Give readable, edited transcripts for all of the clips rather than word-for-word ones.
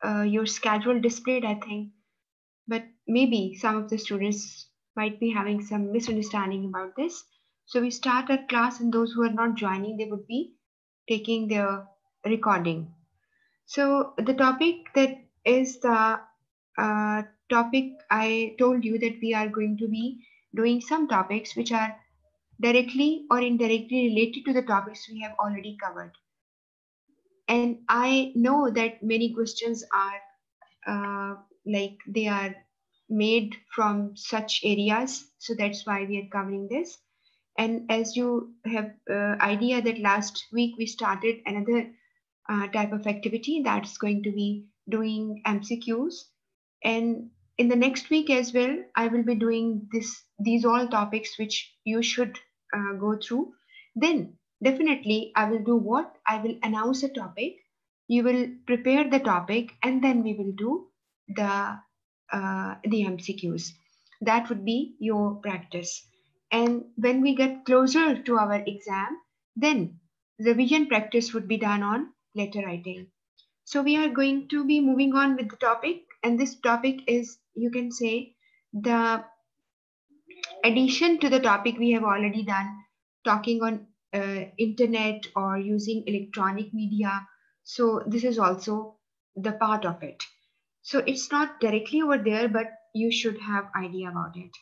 your schedule displayed, I think. But maybe some of the students might be having some misunderstanding about this. So we start our class, and those who are not joining, they would be taking their recording. So the topic that is the topic I told you that we are going to be doing some topics which are directly or indirectly related to the topics we have already covered. And I know that many questions are like they are made from such areas, so that's why we are covering this. And as you have idea that last week we started another type of activity that's going to be doing MCQs, and in the next week as well I will be doing these all topics which you should go through. Then definitely I will do what, I will announce a topic, you will prepare the topic, and then we will do the MCQs. That would be your practice. And when we get closer to our exam, then revision practice would be done on letter writing. So we are going to be moving on with the topic, and this topic is, you can say, the addition to the topic we have already done, talking on internet or using electronic media. So this is also the part of it. So it's not directly over there, but you should have idea about it.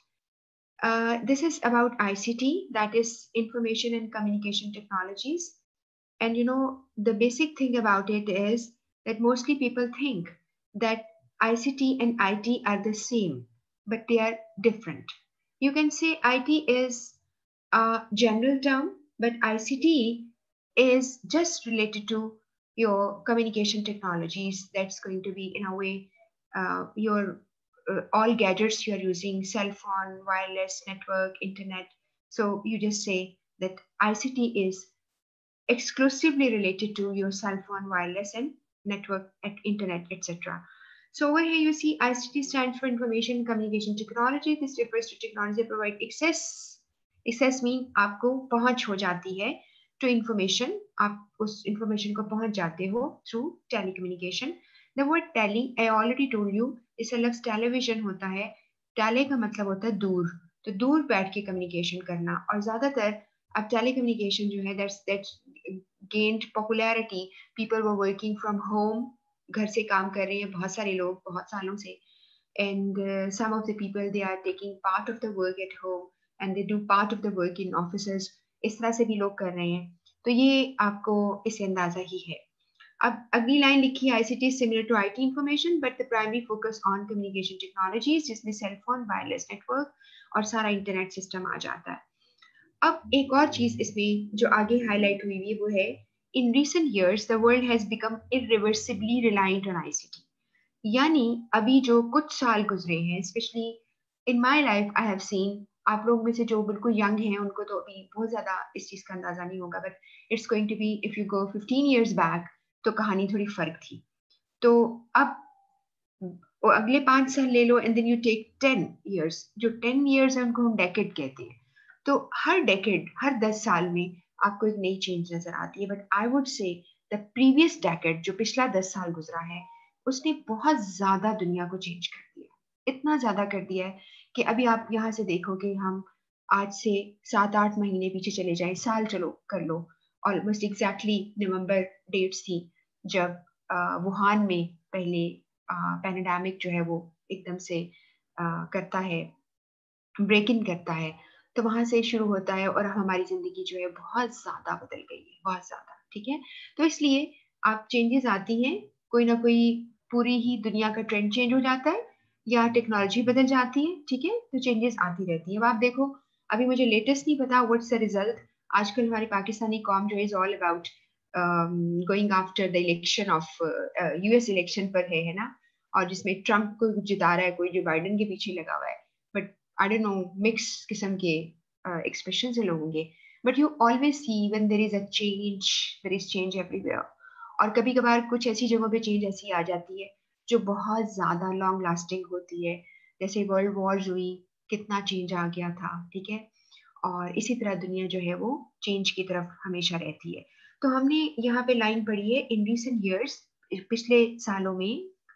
This is about ICT, that is information and communication technologies. And you know, the basic thing about it is that mostly people think that ICT and IT are the same, but they are different. You can say IT is a general term, but ICT is just related to your communication technologies. That's going to be, in a way, your all gadgets you're using, cell phone, wireless, network, internet. So you just say that ICT is exclusively related to your cell phone, wireless, and network, internet, etc. So over here you see ICT stands for Information Communication Technology. This refers to technology that provide access. Access mean आपको पहुंच हो जाती है to information. आप उस information को पहुंच जाते हो through telecommunication. The word tele, I already told you, इससे लफ्ज television होता है. Tele का मतलब होता है दूर, तो दूर बैठ के communication करना. और ज़्यादातर अब telecommunication जो है that's gained popularity. People were working from home, घर से काम कर रहे हैं बहुत सारे लोग बहुत सालों से. And some of the people, they are taking part of the work at home and they do part of the work in offices. इस तरह से भी लोग कर रहे हैं, तो ये आपको इससे अंदाजा ही है. अब अगली लाइन लिखी है ICT similar to IT information but the primary focus on communication technologies, जिसमें सेल फोन, वायरलेस नेटवर्क और सारा इंटरनेट सिस्टम आ जाता है. अब एक और चीज इसमें जो आगे हाईलाइट हुई है वो है, in recent years the world has become irreversibly reliant on ICT. यानी अभी जो कुछ साल गुजरे हैं, specially in my life I have seen, आप लोग में से जो बिल्कुल यंग हैं उनको तो अभी बहुत ज्यादा इस चीज का अंदाजा नहीं होगा, but it's going to be, if you go 15 years back तो कहानी थोड़ी फर्क थी. तो अब अगले 5 साल ले लो and then you take 10 years, जो 10 years है उनको हम डेकेड कहते हैं. तो हर डेकेड, हर 10 साल में आपको एक नई चेंज नजर आती है. But I would say the previous decade, जो पिछला 10 साल गुजरा है, उसने बहुत ज्यादा दुनिया को चेंज कर दिया. इतना ज्यादा कर दिया है कि अभी आप यहाँ से देखोगे, हम आज से 7-8 महीने पीछे चले जाएं, साल चलो कर लो, ऑलमोस्ट एग्जैक्टली नवंबर डेट्स थी जब वुहान में पहले पैंडेमिक जो है वो एकदम से करता है, ब्रेक इन करता है. तो वहां से शुरू होता है और हमारी जिंदगी जो है बहुत ज्यादा बदल गई है, बहुत ज्यादा. ठीक है, तो इसलिए आप चेंजेस आती हैं, कोई ना कोई पूरी ही दुनिया का ट्रेंड चेंज हो जाता है या टेक्नोलॉजी बदल जाती है. ठीक है, तो चेंजेस आती रहती है. अब आप देखो, अभी मुझे लेटेस्ट नहीं पता व्हाट्स द रिजल्ट. आजकल हमारी पाकिस्तानी कौम जो is all about going after the election of US election पर है ना, और जिसमें ट्रम्प को जिता रहा है कोई, जो बाइडन के पीछे लगा हुआ है. But I don't know, mix किस्म के एक्सप्रेशन से लोग होंगे. But you always see when there is a change, there is change everywhere. और कभी कभार कुछ ऐसी जगहों पे चेंज ऐसी आ जाती है जो बहुत ज्यादा लॉन्ग लास्टिंग होती है. जैसे वर्ल्ड वॉर्स हुई, कितना चेंज आ गया था. ठीक है, और इसी तरह दुनिया जो है वो चेंज की तरफ हमेशा रहती है. तो हमने यहाँ पे लाइन पढ़ी है, इन रिसेंट ईयर्स, पिछले सालों में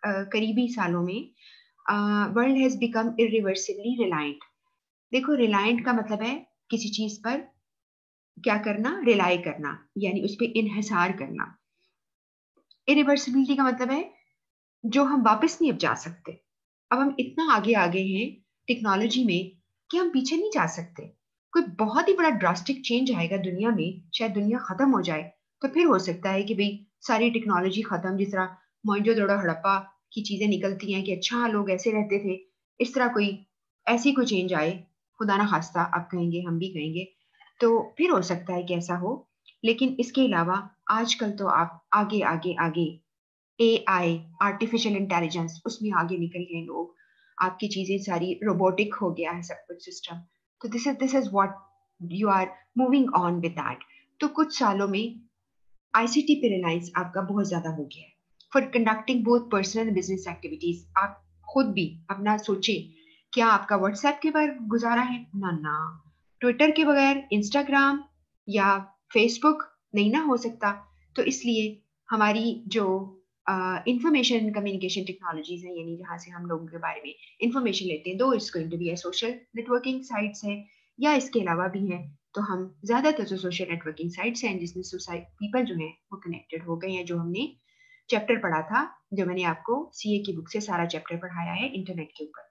करीबी सालों में world has become irreversibly reliant. देखो, रिलायंट का मतलब है किसी चीज पर क्या करना, रिलाई करना, यानी उस पर इन्हिसार करना। इरिवर्सिबिलिटी का मतलब है जो हम वापस नहीं अब जा सकते। अब हम इतना आगे आगे हैं टेक्नोलॉजी में कि हम पीछे नहीं जा सकते। कोई बहुत ही बड़ा ड्रास्टिक चेंज आएगा दुनिया में, शायद दुनिया खत्म हो जाए, तो फिर हो सकता है कि भाई सारी टेक्नोलॉजी खत्म, जिस तरह मोइंजोदड़ो हड़प्पा की चीजें निकलती हैं कि अच्छा लोग ऐसे रहते थे, इस तरह कोई ऐसी कोई चेंज आए, खुदा ना खास्ता, आप कहेंगे हम भी कहेंगे, तो फिर हो सकता है कि ऐसा हो। लेकिन इसके अलावा आजकल तो आप आगे आगे आगे AI, आर्टिफिशियल इंटेलिजेंस, उसमें आगे निकल गए लोग। आपकी चीजें सारी रोबोटिक हो गया है सब कुछ सिस्टम। तो this is what you are moving on with that. तो कुछ सालों में ICT पे रिलायंस आपका बहुत ज्यादा हो गया है for conducting both personal and business activities. आप खुद भी अपना सोचे, क्या आपका व्हाट्सएप के बगैर गुजारा है? ना ना। ट्विटर के बगैर, इंस्टाग्राम या फेसबुक नहीं ना हो सकता। तो इसलिए हमारी जो इंफॉर्मेशन कम्युनिकेशन टेक्नोलॉजीज है, यानी जहाँ से हम लोगों के बारे में इंफॉर्मेशन लेते हैं, though it's going to be social networking sites है या इसके अलावा भी है, तो हम ज्यादातर जो सोशल नेटवर्किंग साइट्स हैं जिसमें सोसाइटी पीपल जो है वो कनेक्टेड हो गए हैं, जो हमने चैप्टर पढ़ा था, जो मैंने आपको CA की बुक से सारा चैप्टर पढ़ाया है इंटरनेट के ऊपर।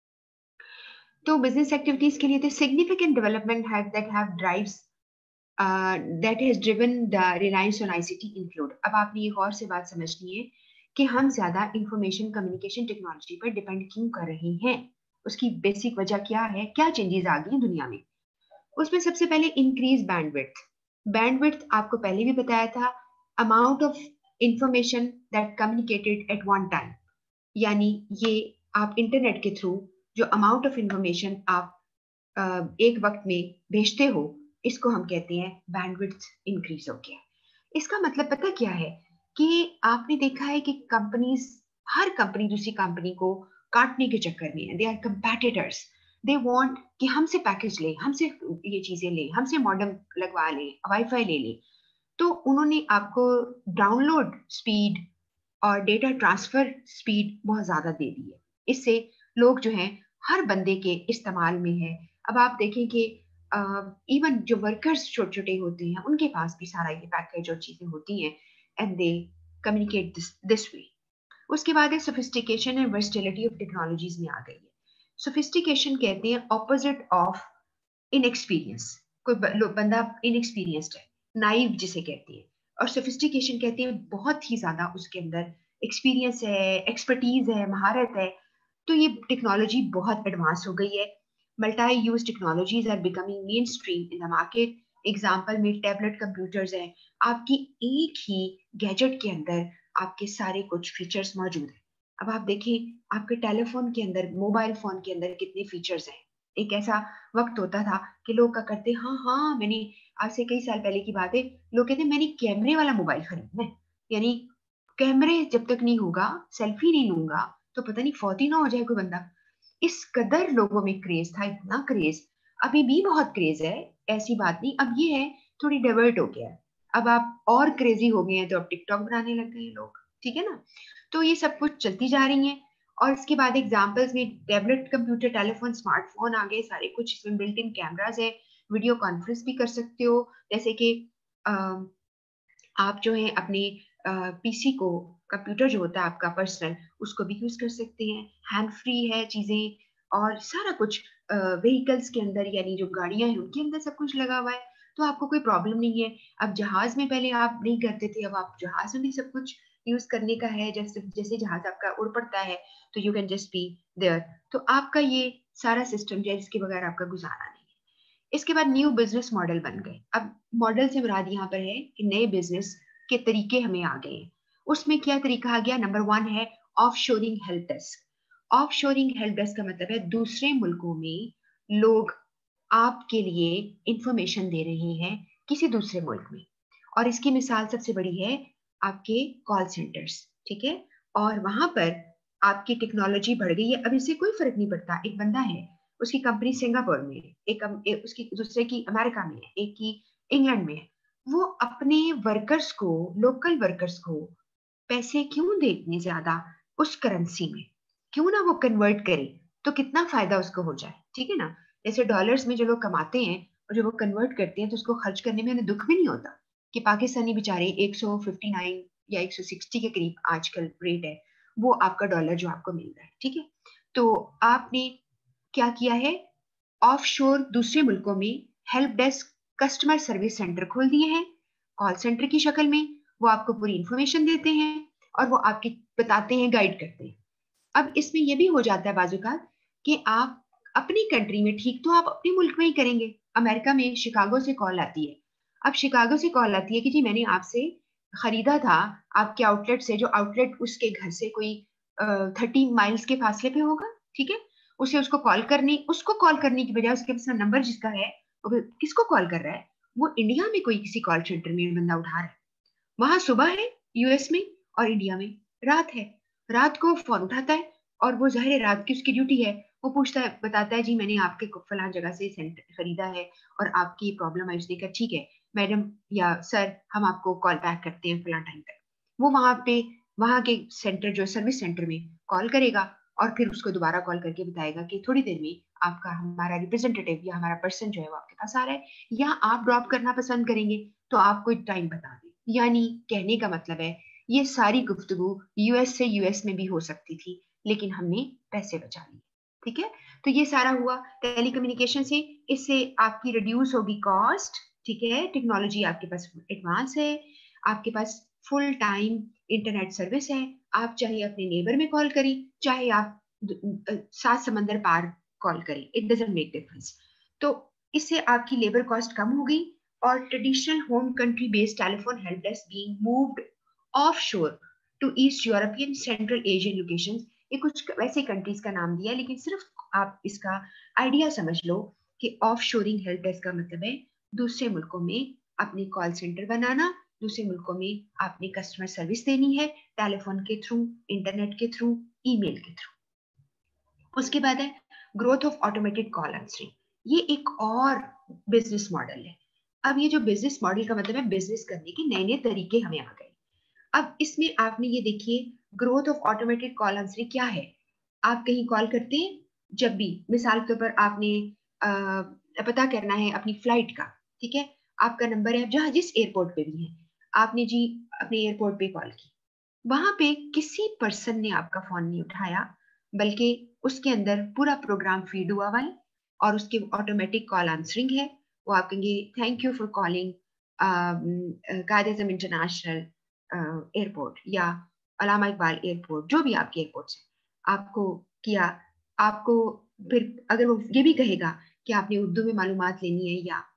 तो बिजनेस एक्टिविटीज के लिए सिग्निफिकेंट डेवलपमेंट है that have drives that has driven the reliance on ICT include. अब आपने एक और से बात समझनी है कि हम ज्यादा इंफॉर्मेशन कम्युनिकेशन टेक्नोलॉजी पर डिपेंड क्यों कर रहे हैं, उसकी बेसिक वजह क्या है, क्या चेंजेस आ गई दुनिया में। उसमें सबसे पहले इंक्रीज बैंडविड्थ। बैंडविड्थ आपको पहले भी बताया था, amount of information that communicated at one time, यानी ये आप इंटरनेट के थ्रू जो अमाउंट ऑफ इंफॉर्मेशन आप एक वक्त में भेजते हो, इसको हम कहते हैं बैंडविड्थ इंक्रीज हो गया। इसका मतलब पता क्या है कि आपने देखा है कि कंपनीज, हर कंपनी दूसरी कंपनी को काटने के चक्कर में, they are competitors, they want कि हमसे पैकेज ले, हमसे ये चीजें ले, हमसे मॉडेम लगवा ले, वाईफाई ले ले। तो उन्होंने आपको डाउनलोड स्पीड और डेटा ट्रांसफर स्पीड बहुत ज्यादा दे दी है। इससे लोग जो हैं हर बंदे के इस्तेमाल में है। अब आप देखें कि इवन जो वर्कर्स छोटे छोटे होते हैं उनके पास भी सारा ये पैकेज और चीजें होती हैं, and they communicate this way. उसके बाद है sophistication and versatility of technologies में आ गई है। सोफिस्टिकेशन कहते हैं ऑपोजिट ऑफ इनएक्सपीरियंस। कोई बंदा इनएक्सपीरियंस्ड है, नाइव जिसे कहते हैं, और सोफिस्टिकेशन कहते हैं बहुत ही ज्यादा उसके अंदर एक्सपीरियंस है, एक्सपर्टीज है, महारत है। तो ये टेक्नोलॉजी बहुत एडवांस हो गई है। Multi use technologies are becoming mainstream in the market. Example में टैबलेट कंप्यूटर्स हैं, आपकी एक ही गैजेट के अंदर आपके सारे कुछ फीचर्स मौजूद हैं। अब आप देखें आपके टेलीफोन के अंदर, मोबाइल फोन के अंदर कितने फीचर्स हैं। एक ऐसा वक्त होता था कि लोग क्या करते, हाँ हाँ मैंने, आज से कई साल पहले की बात है, लोग कहते मैंने कैमरे वाला मोबाइल खरीदना है, यानी कैमरे जब तक नहीं होगा, सेल्फी नहीं लूंगा, तो पता नहीं फौत ही ना हो जाए कोई बंदा। इस कदर लोगों में क्रेज था, इतना क्रेज। अभी भी बहुत क्रेज है, ऐसी बात नहीं। अब ये है थोड़ी डाइवर्ट हो गया है, अब आप और क्रेजी हो गए हैं तो अब टिकटॉक बनाने लग गए हैं लोग, ठीक है ना। तो ये सब कुछ चलती जा रही है। और इसके बाद एग्जाम्पल्स में टैबलेट कंप्यूटर टेलीफोन स्मार्टफोन आ गए सारे कुछ, इसमें बिल्ट इन कैमराज है, वीडियो कॉन्फ्रेंस भी कर सकते हो, जैसे कि आप जो है अपने PC को, कंप्यूटर जो होता है आपका पर्सनल, उसको भी यूज कर सकते हैं, हैंड फ्री है चीजें, और सारा कुछ व्हीकल्स के अंदर, यानी जो गाड़ियां हैं उनके अंदर सब कुछ लगा हुआ है, तो आपको कोई प्रॉब्लम नहीं है। अब जहाज में पहले आप नहीं करते थे, अब आप जहाज में भी सब कुछ यूज करने का है, जैसे जैसे जहाज आपका उड़ पड़ता है तो you can just be there. तो आपका ये सारा सिस्टम जो है इसके बगैर आपका गुजारा नहीं है। इसके बाद न्यू बिजनेस मॉडल बन गए। अब मॉडल से मुराद यहाँ पर है कि नए बिजनेस के तरीके हमें आ गए हैं। उसमें क्या तरीका आ गया? नंबर 1 है offshoring help desk. Offshoring help desk का मतलब है दूसरे मुल्कों में लोग आपके लिए इंफॉर्मेशन दे रहे हैं किसी दूसरे मुल्क में, और इसकी मिसाल सबसे बड़ी है आपके कॉल सेंटर्स, ठीक है। और वहां पर आपकी टेक्नोलॉजी बढ़ गई है, अब इससे कोई फर्क नहीं पड़ता, एक बंदा है उसकी कंपनी सिंगापुर में है, एक उसकी दूसरे की अमेरिका में है, एक की इंग्लैंड में है, वो अपने वर्कर्स को, लोकल वर्कर्स को पैसे क्यों दे इतने ज्यादा? उस करेंसी में, क्यों ना वो कन्वर्ट करे, तो कितना फायदा उसको हो जाए, ठीक है ना। जैसे डॉलर्स में जो लोग कमाते हैं और जो वो कन्वर्ट करते हैं तो उसको खर्च करने में उन्हें दुख भी नहीं होता कि पाकिस्तानी बेचारे 159 या 160 के करीब आजकल रेट है, वो आपका डॉलर जो आपको मिल रहा है, ठीक है। तो आपने क्या किया है, ऑफशोर दूसरे मुल्कों में help desk customer service centre खोल दिए हैं, कॉल सेंटर की शक्ल में। वो आपको पूरी इंफॉर्मेशन देते हैं और वो आपकी बताते हैं, गाइड करते हैं। अब इसमें यह भी हो जाता है बाजुकात कि आप अपनी कंट्री में, ठीक तो आप अपने मुल्क में ही करेंगे। अमेरिका में शिकागो से कॉल आती है, अब शिकागो से कॉल आती है कि जी मैंने आपसे खरीदा था आपके आउटलेट से, जो आउटलेट उसके घर से कोई 30 माइल्स के फासले पे होगा, ठीक है। उसे उसको कॉल करने की बजाय उसके पास नंबर जिसका है, वो किसको कॉल कर रहा है, वो इंडिया में कोई किसी कॉल सेंटर में बंदा उठा रहा है। वहां सुबह है यूएस में और इंडिया में रात है। रात को फोन उठाता है और वो जाहिर है रात की उसकी ड्यूटी है, वो पूछता है, बताता है जी मैंने आपके फलां जगह से सेंटर खरीदा है और आपकी प्रॉब्लम है। उसने कहा ठीक है मैडम या सर, हम आपको कॉल बैक करते हैं फलां टाइम तक। वो वहां के सेंटर जो सर्विस सेंटर में कॉल करेगा और फिर उसको दोबारा कॉल करके बताएगा कि थोड़ी देर में आपका हमारा रिप्रेजेंटेटिव या हमारा पर्सन जो है वो आपके पास आ रहा है, या आप ड्रॉप करना पसंद करेंगे तो आप कोई टाइम बता दें। यानी कहने का मतलब है ये सारी गुफ्तगू यूएस से यूएस में भी हो सकती थी, लेकिन हमने पैसे बचा लिए, ठीक है। तो ये सारा हुआ टेलीकम्युनिकेशन से, इससे आपकी रिड्यूस होगी कॉस्ट, ठीक है। टेक्नोलॉजी आपके पास एडवांस है, आपके पास फुल टाइम इंटरनेट सर्विस है। आप चाहे अपने नेबर में कॉल करें, चाहे आप 7 समंदर पार कॉल करें, इट डजंट मेक डिफरेंस। तो इससे आपकी लेबर कॉस्ट कम हो गई और traditional home country based telephone help desk being moved offshore to east European central Asian locations. ये कुछ वैसे कंट्रीज का नाम दिया है, लेकिन सिर्फ आप इसका आइडिया समझ लो कि ऑफशोरिंग हेल्प डेस्क का मतलब है दूसरे मुल्कों में अपने कॉल सेंटर बनाना, दूसरे मुल्कों में आपने कस्टमर सर्विस देनी है, टेलीफोन के थ्रू, इंटरनेट के थ्रू, ईमेल के थ्रू। उसके बाद है growth of automated call answering. ये एक और बिजनेस मॉडल है। अब ये जो बिजनेस मॉडल का मतलब है बिजनेस करने के नए नए तरीके हमें आ गए। अब इसमें आपने ये देखिए, growth of automated call answering क्या है। आप कहीं कॉल करते हैं, जब भी मिसाल के ऊपर आपने पता करना है अपनी फ्लाइट का, ठीक है, आपका नंबर है जहां जिस एयरपोर्ट पे भी है, आपने जी अपने एयरपोर्ट पे कॉल की, वहां पे किसी पर्सन ने आपका फोन नहीं उठाया, बल्कि उसके अंदर पूरा प्रोग्राम फीड हुआ हुआ है और उसके ऑटोमेटिक कॉल आंसरिंग है। वो आप कहेंगे thank you for calling Quaid Azam international airport या अलामा इकबाल एयरपोर्ट, जो भी आपके एयरपोर्ट है, आपको किया। आपको फिर अगर वो ये भी कहेगा कि आपने उर्दू में मालूमात लेनी है या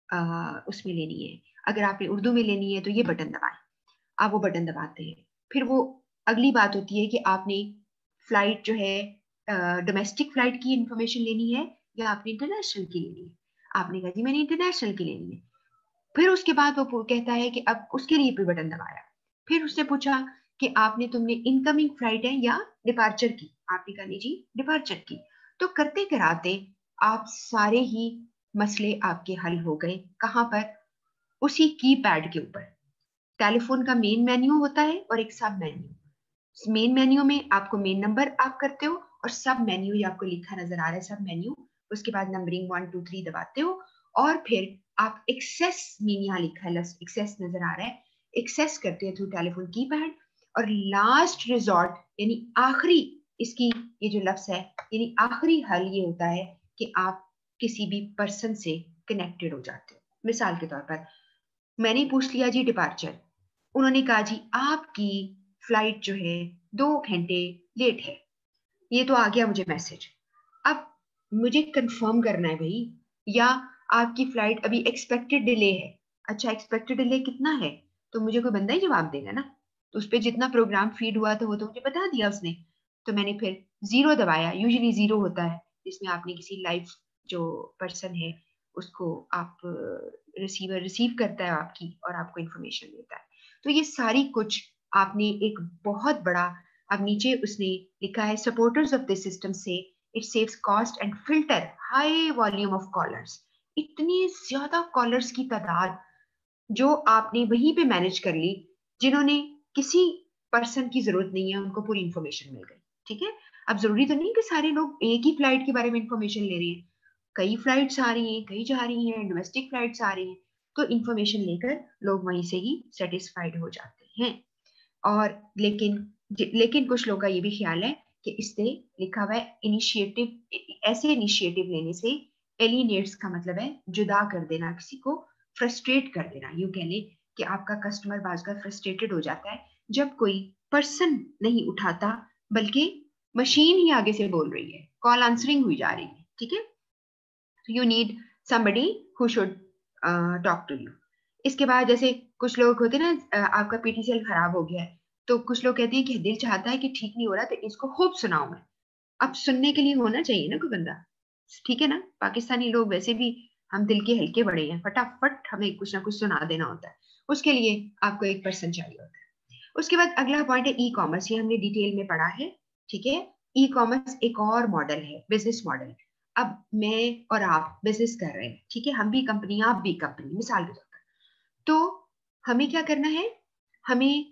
उसमें लेनी है, अगर आपने उर्दू में लेनी है तो ये बटन दबाएं। आप वो बटन दबाते हैं, फिर वो अगली बात होती है कि आपने फ्लाइट जो है डोमेस्टिक फ्लाइट की इंफॉर्मेशन लेनी है या आपने इंटरनेशनल की लेनी है। आपने कहा जी मैंने इंटरनेशनल की लेनी है। फिर उसके बाद वो कहता है कि अब उसके लिए भी बटन दबाया। फिर उसने पूछा कि आपने तुमने इनकमिंग फ्लाइट है या डिपार्चर की, आपने कहा नहीं जी डिपार्चर की। तो करते कराते आप सारे ही मसले आपके हल हो गए। कहाँ पर? उसी की पैड के ऊपर। टेलीफोन का मेन मेन्यू होता है और एक सब मेन्यू। मेन मेन्यू में आपको मेन नंबर आप करते हो और सब मेन्यू ये आपको लिखा नजर आ रहा है, सब मेन्यू। उसके बाद नंबरिंग 1 2 3 दबाते हो और फिर आप एक्सेस मीन यहाँ लिखा है, एक्सेस नजर आ रहा है, एक्सेस करते हैं थ्रू टेलीफोन कीपैड। और लास्ट रिजॉर्ट यानी आखिरी, इसकी ये जो लफ्ज है यानी आखिरी हल ये होता है कि आप किसी भी पर्सन से कनेक्टेड हो जाते हो। मिसाल के तौर पर मैंने पूछ लिया जी डिपार्चर, उन्होंने कहा जी आपकी फ्लाइट जो है 2 घंटे लेट है, ये तो आ गया मुझे मैसेज। अब मुझे कंफर्म करना है भाई, या आपकी फ्लाइट अभी एक्सपेक्टेड डिले है। अच्छा एक्सपेक्टेड डिले कितना है, तो मुझे कोई बंदा ही जवाब देगा ना। तो उस पर जितना प्रोग्राम फीड हुआ था वो तो मुझे बता दिया उसने। तो मैंने फिर जीरो दबाया, यूजुअली जीरो होता है जिसमें आपने किसी लाइव जो पर्सन है उसको आप रिसीवर रिसीव करता है आपकी और आपको इंफॉर्मेशन देता है। तो ये सारी कुछ आपने एक बहुत बड़ा, अब नीचे उसने लिखा है सपोर्टर्स ऑफ दिस सिस्टम से it saves cost and filter high volume of callers. इतनी ज्यादा कॉलर्स की तादाद जो आपने वहीं पे मैनेज कर ली, जिन्होंने किसी पर्सन की जरूरत नहीं है, उनको पूरी इंफॉर्मेशन मिल गई। ठीक है, अब जरूरी तो नहीं कि सारे लोग एक ही फ्लाइट के बारे में इंफॉर्मेशन ले रहे हैं, कई फ्लाइट्स आ रही हैं, कई जा रही हैं, डोमेस्टिक फ्लाइट्स आ रही हैं, तो इंफॉर्मेशन लेकर लोग वहीं से ही सेटिस्फाइड हो जाते हैं। और लेकिन कुछ लोगों का ये भी ख्याल है कि इससे लिखा हुआ है इनिशिएटिव, ऐसे इनिशिएटिव लेने से एलिनेट्स का मतलब है जुदा कर देना, किसी को फ्रस्ट्रेट कर देना। यूं कह ले कि आपका कस्टमर बाज़ फ्रस्ट्रेटेड हो जाता है जब कोई पर्सन नहीं उठाता, बल्कि मशीन ही आगे से बोल रही है, कॉल आंसरिंग हुई जा रही है। ठीक है, you need somebody who should talk to you। इसके बाद जैसे कुछ लोग होते हैं ना, आपका पीटीसीएल खराब हो गया है, तो कुछ लोग कहते हैं कि दिल चाहता है कि ठीक नहीं हो रहा, तो इसको खूब सुनाऊं मैं। अब सुनने के लिए होना चाहिए ना कोई बंदा, ठीक है ना। पाकिस्तानी लोग वैसे भी हम दिल के हल्के बड़े हैं, फटाफट हमें कुछ ना कुछ सुना देना होता है, उसके लिए आपको एक पर्सन चाहिए होता है। उसके बाद अगला पॉइंट है ई कॉमर्स, ये हमने डिटेल में पढ़ा है। ठीक है, ई कॉमर्स एक और मॉडल है, बिजनेस मॉडल। अब मैं और आप बिजनेस कर रहे हैं, ठीक है, हम भी कंपनी आप भी कंपनी, मिसाल के तौर पर, तो हमें क्या करना है, हमें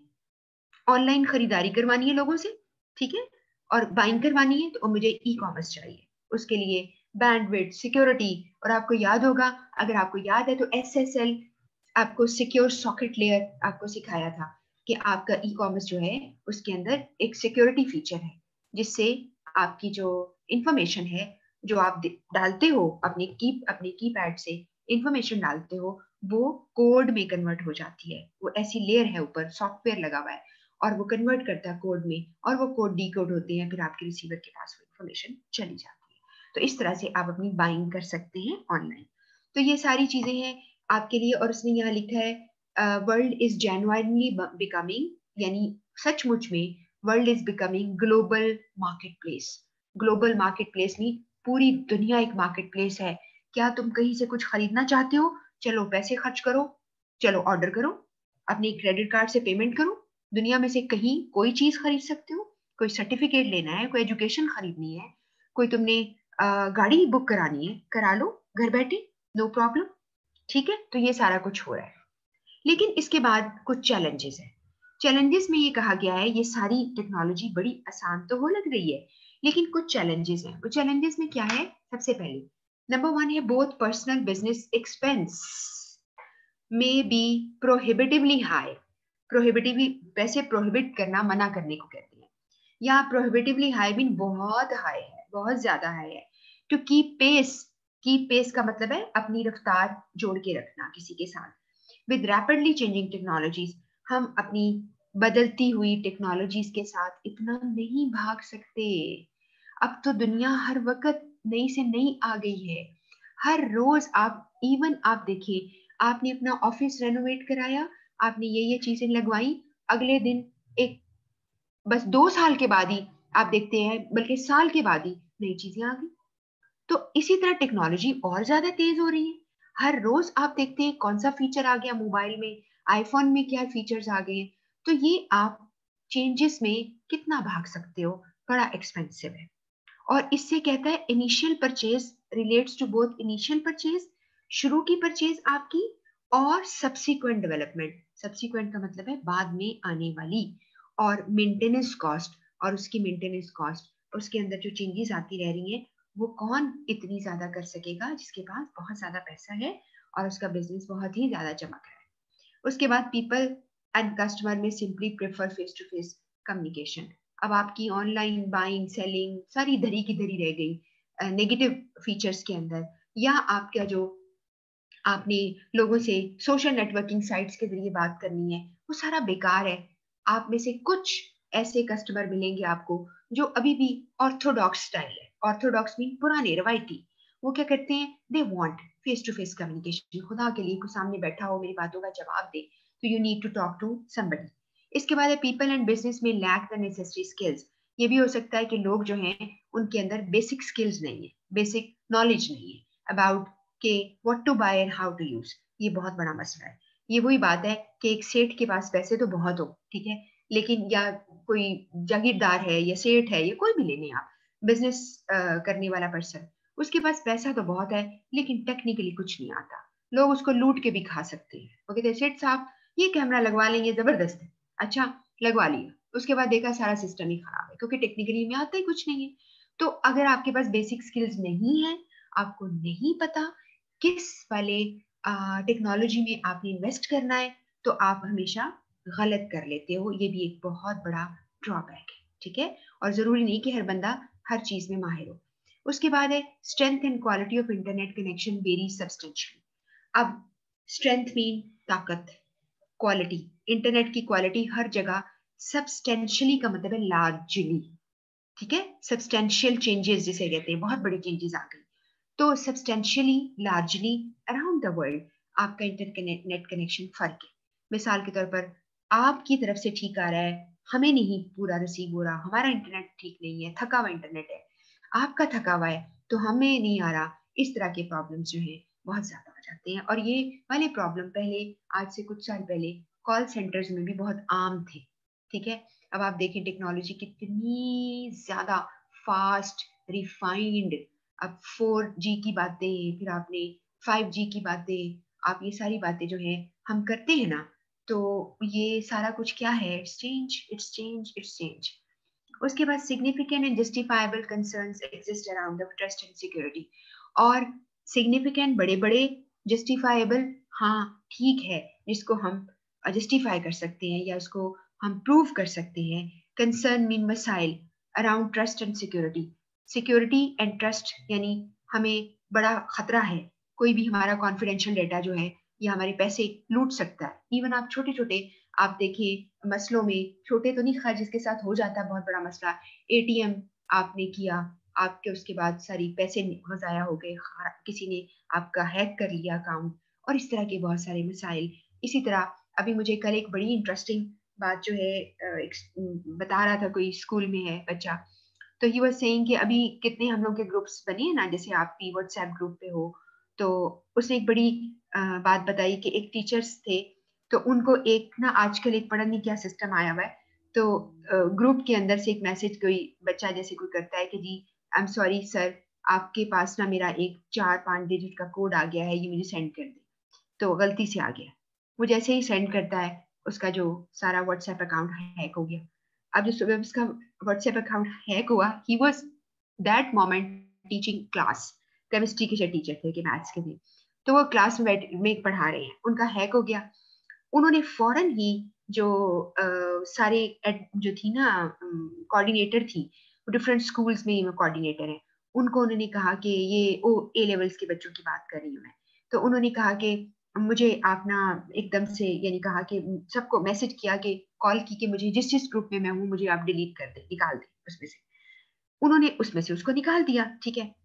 ऑनलाइन खरीदारी करवानी है लोगों से, ठीक है, और बाइंग करवानी है, तो मुझे ई कॉमर्स चाहिए। उसके लिए बैंडविड्थ, सिक्योरिटी, और आपको याद होगा, अगर आपको याद है तो एसएसएल, आपको सिक्योर सॉकेट लेयर आपको सिखाया था कि आपका ई कॉमर्स जो है उसके अंदर एक सिक्योरिटी फीचर है, जिससे आपकी जो इंफॉर्मेशन है, जो आप डालते हो अपने कीपैड से इंफॉर्मेशन डालते हो, वो कोड में कन्वर्ट हो जाती है। वो ऐसी लेयर है, ऊपर सॉफ्टवेयर लगा हुआ है, और वो कन्वर्ट करता है कोड में, और वो कोड डीकोड होते हैं, फिर आपके रिसीवर के पास वो इंफॉर्मेशन चली जाती है। तो इस तरह से आप अपनी बाइंग कर सकते हैं ऑनलाइन। तो ये सारी चीजें हैं आपके लिए। और उसने यहाँ लिखा है वर्ल्ड इज जेन्युइनली बिकमिंग, यानी सचमुच में world is becoming global market place. Global market place में पूरी दुनिया एक मार्केट प्लेस है। क्या तुम कहीं से कुछ खरीदना चाहते हो, चलो पैसे खर्च करो, चलो ऑर्डर करो, अपने क्रेडिट कार्ड से पेमेंट करो, दुनिया में से कहीं कोई चीज खरीद सकते हो। कोई सर्टिफिकेट लेना है, कोई एजुकेशन खरीदनी है, कोई तुमने गाड़ी बुक करानी है, करा लो घर बैठे, नो प्रॉब्लम। ठीक है, तो ये सारा कुछ हो रहा है। लेकिन इसके बाद कुछ चैलेंजेस हैं। चैलेंजेस में ये कहा गया है, ये सारी टेक्नोलॉजी बड़ी आसान तो हो लग रही है, लेकिन कुछ चैलेंजेस हैं। वो चैलेंजेस में क्या है, सबसे पहले नंबर वन है, बोथ पर्सनल बिजनेस एक्सपेंस में बी प्रोहिबिटिवली हाई। प्रोहिबिटिवली, वैसे प्रोहिबिट करना मना करने को कहते हैं, या प्रोहिबिटिवली हाई मीन बहुत हाई है, बहुत ज्यादा हाई है। टू कीप पेस का मतलब है अपनी रफ्तार जोड़ के रखना किसी के साथ। विद रैपिडली चेंजिंग टेक्नोलॉजीज, हम अपनी बदलती हुई टेक्नोलॉजीज के साथ इतना नहीं भाग सकते। अब तो दुनिया हर वक्त नई से नई आ गई है। हर रोज आप देखिए, आपने अपना ऑफिस रेनोवेट कराया, आपने ये चीजें लगवाई, अगले दिन एक बस 2 साल के बाद ही आप देखते हैं, बल्कि साल के बाद ही नई चीजें आ गई। तो इसी तरह टेक्नोलॉजी और ज्यादा तेज हो रही है। हर रोज आप देखते हैं कौन सा फीचर आ गया मोबाइल में, आईफोन में क्या फीचर्स आ गए हैं। तो ये आप चेंजेस में कितना भाग सकते हो, बड़ा एक्सपेंसिव है। और इससे कहता है initial purchase relates to both initial purchase, शुरू की परचेज आपकी, और सब्सिक्वेंट डेवलपमेंट। सब्सिक्वेंट का मतलब है बाद में आने वाली, और मेंटेनेंस कॉस्ट, और उसकी मेंटेनेंस कॉस्ट, उसके अंदर जो चेंजेस आती रह रही हैं, वो कौन इतनी ज्यादा कर सकेगा, जिसके पास बहुत ज्यादा पैसा है और उसका बिजनेस बहुत ही ज्यादा चमक रहा है। उसके बाद पीपल एंड कस्टमर में simply prefer face to face communication. अब आपकी ऑनलाइन बाइंग सेलिंग सारी धरी की धरी रह गई नेगेटिव फीचर्स के अंदर, या आपका जो आपने लोगों से सोशल नेटवर्किंग साइट्स के जरिए बात करनी है, वो सारा बेकार है। आप में से कुछ ऐसे कस्टमर मिलेंगे आपको जो अभी भी ऑर्थोडॉक्स स्टाइल है, ऑर्थोडॉक्स मीन पुराने रवायती। वो क्या करते हैं, they want face to face communication, खुदा के लिए कोई सामने बैठा हो, मेरी बातों का जवाब दे, तो you need to talk to somebody. इसके बाद है पीपल एंड बिजनेस में लैक द नेसेसरी स्किल्स। ये भी हो सकता है कि लोग जो हैं उनके अंदर बेसिक स्किल्स नहीं है, बेसिक नॉलेज नहीं है अबाउट कि what to buy and how to use. ये बहुत बड़ा मसला है। ये वही बात है कि एक सेठ के पास पैसे तो बहुत हो, ठीक है, लेकिन या कोई जागीरदार है या सेठ है या कोई भी ले लें आप, बिजनेस करने वाला पर्सन, उसके पास पैसा तो बहुत है लेकिन टेक्निकली कुछ नहीं आता। लोग उसको लूट के भी खा सकते हैं। वो कहते हैं सेठ साहब ये कैमरा लगवा लेंगे, जबरदस्त है, अच्छा लगवा लिया, उसके बाद देखा सारा सिस्टम ही खराब है, क्योंकि टेक्निकली में आता ही कुछ नहीं है। तो अगर आपके पास बेसिक स्किल्स नहीं है, आपको नहीं पता किस वाले टेक्नोलॉजी में आपने इन्वेस्ट करना है, तो आप हमेशा गलत कर लेते हो। ये भी एक बहुत बड़ा ड्रॉबैक है, ठीक है। और जरूरी नहीं कि हर बंदा हर चीज में माहिर हो। उसके बाद है strength and quality of internet connection very substantially. अब स्ट्रेंथ मीन ताकत, क्वालिटी, इंटरनेट की क्वालिटी हर जगह, सब्सटेंशियली का मतलब है लार्जली, ठीक है। सब्सटेंशियल चेंजेस जिसे कहते हैं, बहुत बड़ी चेंजेस आ गई। तो substantially largely around the world आपका इंटरनेट कनेक्शन फर्क है। मिसाल के तौर पर आपकी तरफ से ठीक आ रहा है, हमें नहीं पूरा रिसीव हो रहा, हमारा इंटरनेट ठीक नहीं है, थका हुआ इंटरनेट है, आपका थका हुआ है तो हमें नहीं आ रहा। इस तरह के प्रॉब्लम्स जो है बहुत ज्यादा हो जाते हैं। और ये वाले प्रॉब्लम पहले, आज से कुछ साल पहले कॉल सेंटर्स में भी बहुत आम थे, ठीक है। अब आप देखें टेक्नोलॉजी कितनी ज्यादा फास्ट, रिफाइंड, अब 4G की बातें, फिर आपने 5G की बातें, आप ये सारी बातें जो है हम करते हैं ना, तो ये सारा कुछ क्या है, it's change, it's change, it's change. उसके बाद significant and justifiable concerns exist around the trust and security. और सिग्निफिकेंट, बड़े बड़े, जस्टिफाइबल, हाँ ठीक है, जिसको हम जस्टिफाई कर सकते हैं या उसको हम प्रूव कर सकते हैं। कंसर्न मीन मसाइल around trust and security. Security and trust यानी हमें बड़ा खतरा है, कोई भी हमारा कॉन्फिडेंशियल डेटा जो है या हमारे पैसे लूट सकता है। इवन आप छोटे छोटे, आप देखिए मसलों में, छोटे तो नहीं खैर, जिसके साथ हो जाता है बहुत बड़ा मसला, एटीएम आपने किया, आपके उसके बाद सारी पैसे ज़ाया हो गए, किसी ने आपका हैक कर लिया अकाउंट, और इस तरह के बहुत सारे मसाइल। इसी तरह अभी मुझे कल एक बड़ी इंटरेस्टिंग बात जो है बता रहा था, कोई स्कूल में है बच्चा, तो ही वाज सेइंग कि अभी कितने हम लोग के ग्रुप्स बने हैं ना, जैसे आप भी व्हाट्सएप ग्रुप पे हो, तो उसने एक बड़ी बात बताई कि एक टीचर्स थे, तो उनको एक ना आजकल एक पता नहीं क्या सिस्टम आया हुआ है, तो ग्रुप के अंदर से एक मैसेज कोई बच्चा जैसे कोई करता है कि जी आई एम सॉरी सर, आपके पास ना मेरा एक 4-5 डिजिट का कोड आ गया है, ये मुझे सेंड कर दे। तो गलती से आ गया, वो जैसे ही सेंड करता है, उसका जो सारा व्हाट्सएप अकाउंट हैक हो गया। अब जो सुबह उसका व्हाट्सएप अकाउंट हैक हुआ, he was that moment teaching class, chemistry के टीचर थे कि मैथ्स के थे, तो वो क्लास में पढ़ा रहे हैं, उनका हैक हो गया। उन्होंने फौरन ही जो सारे जो थी ना कोऑर्डिनेटर थी, वो डिफरेंट स्कूल्स में वो कोऑर्डिनेटर है, उनको उन्होंने कहा कि ये ओ ए लेवल्स के बच्चों की बात कर रही हूँ मैं, तो उन्होंने कहा कि मुझे आप ना एकदम से, यानी कहा कि सबको मैसेज किया कि कॉल की कि मुझे जिस जिस ग्रुप में मैं हूँ मुझे आप डिलीट कर दे, निकाल दे उसमें से। उन्होंने उसमें से उसको निकाल दिया, ठीक है।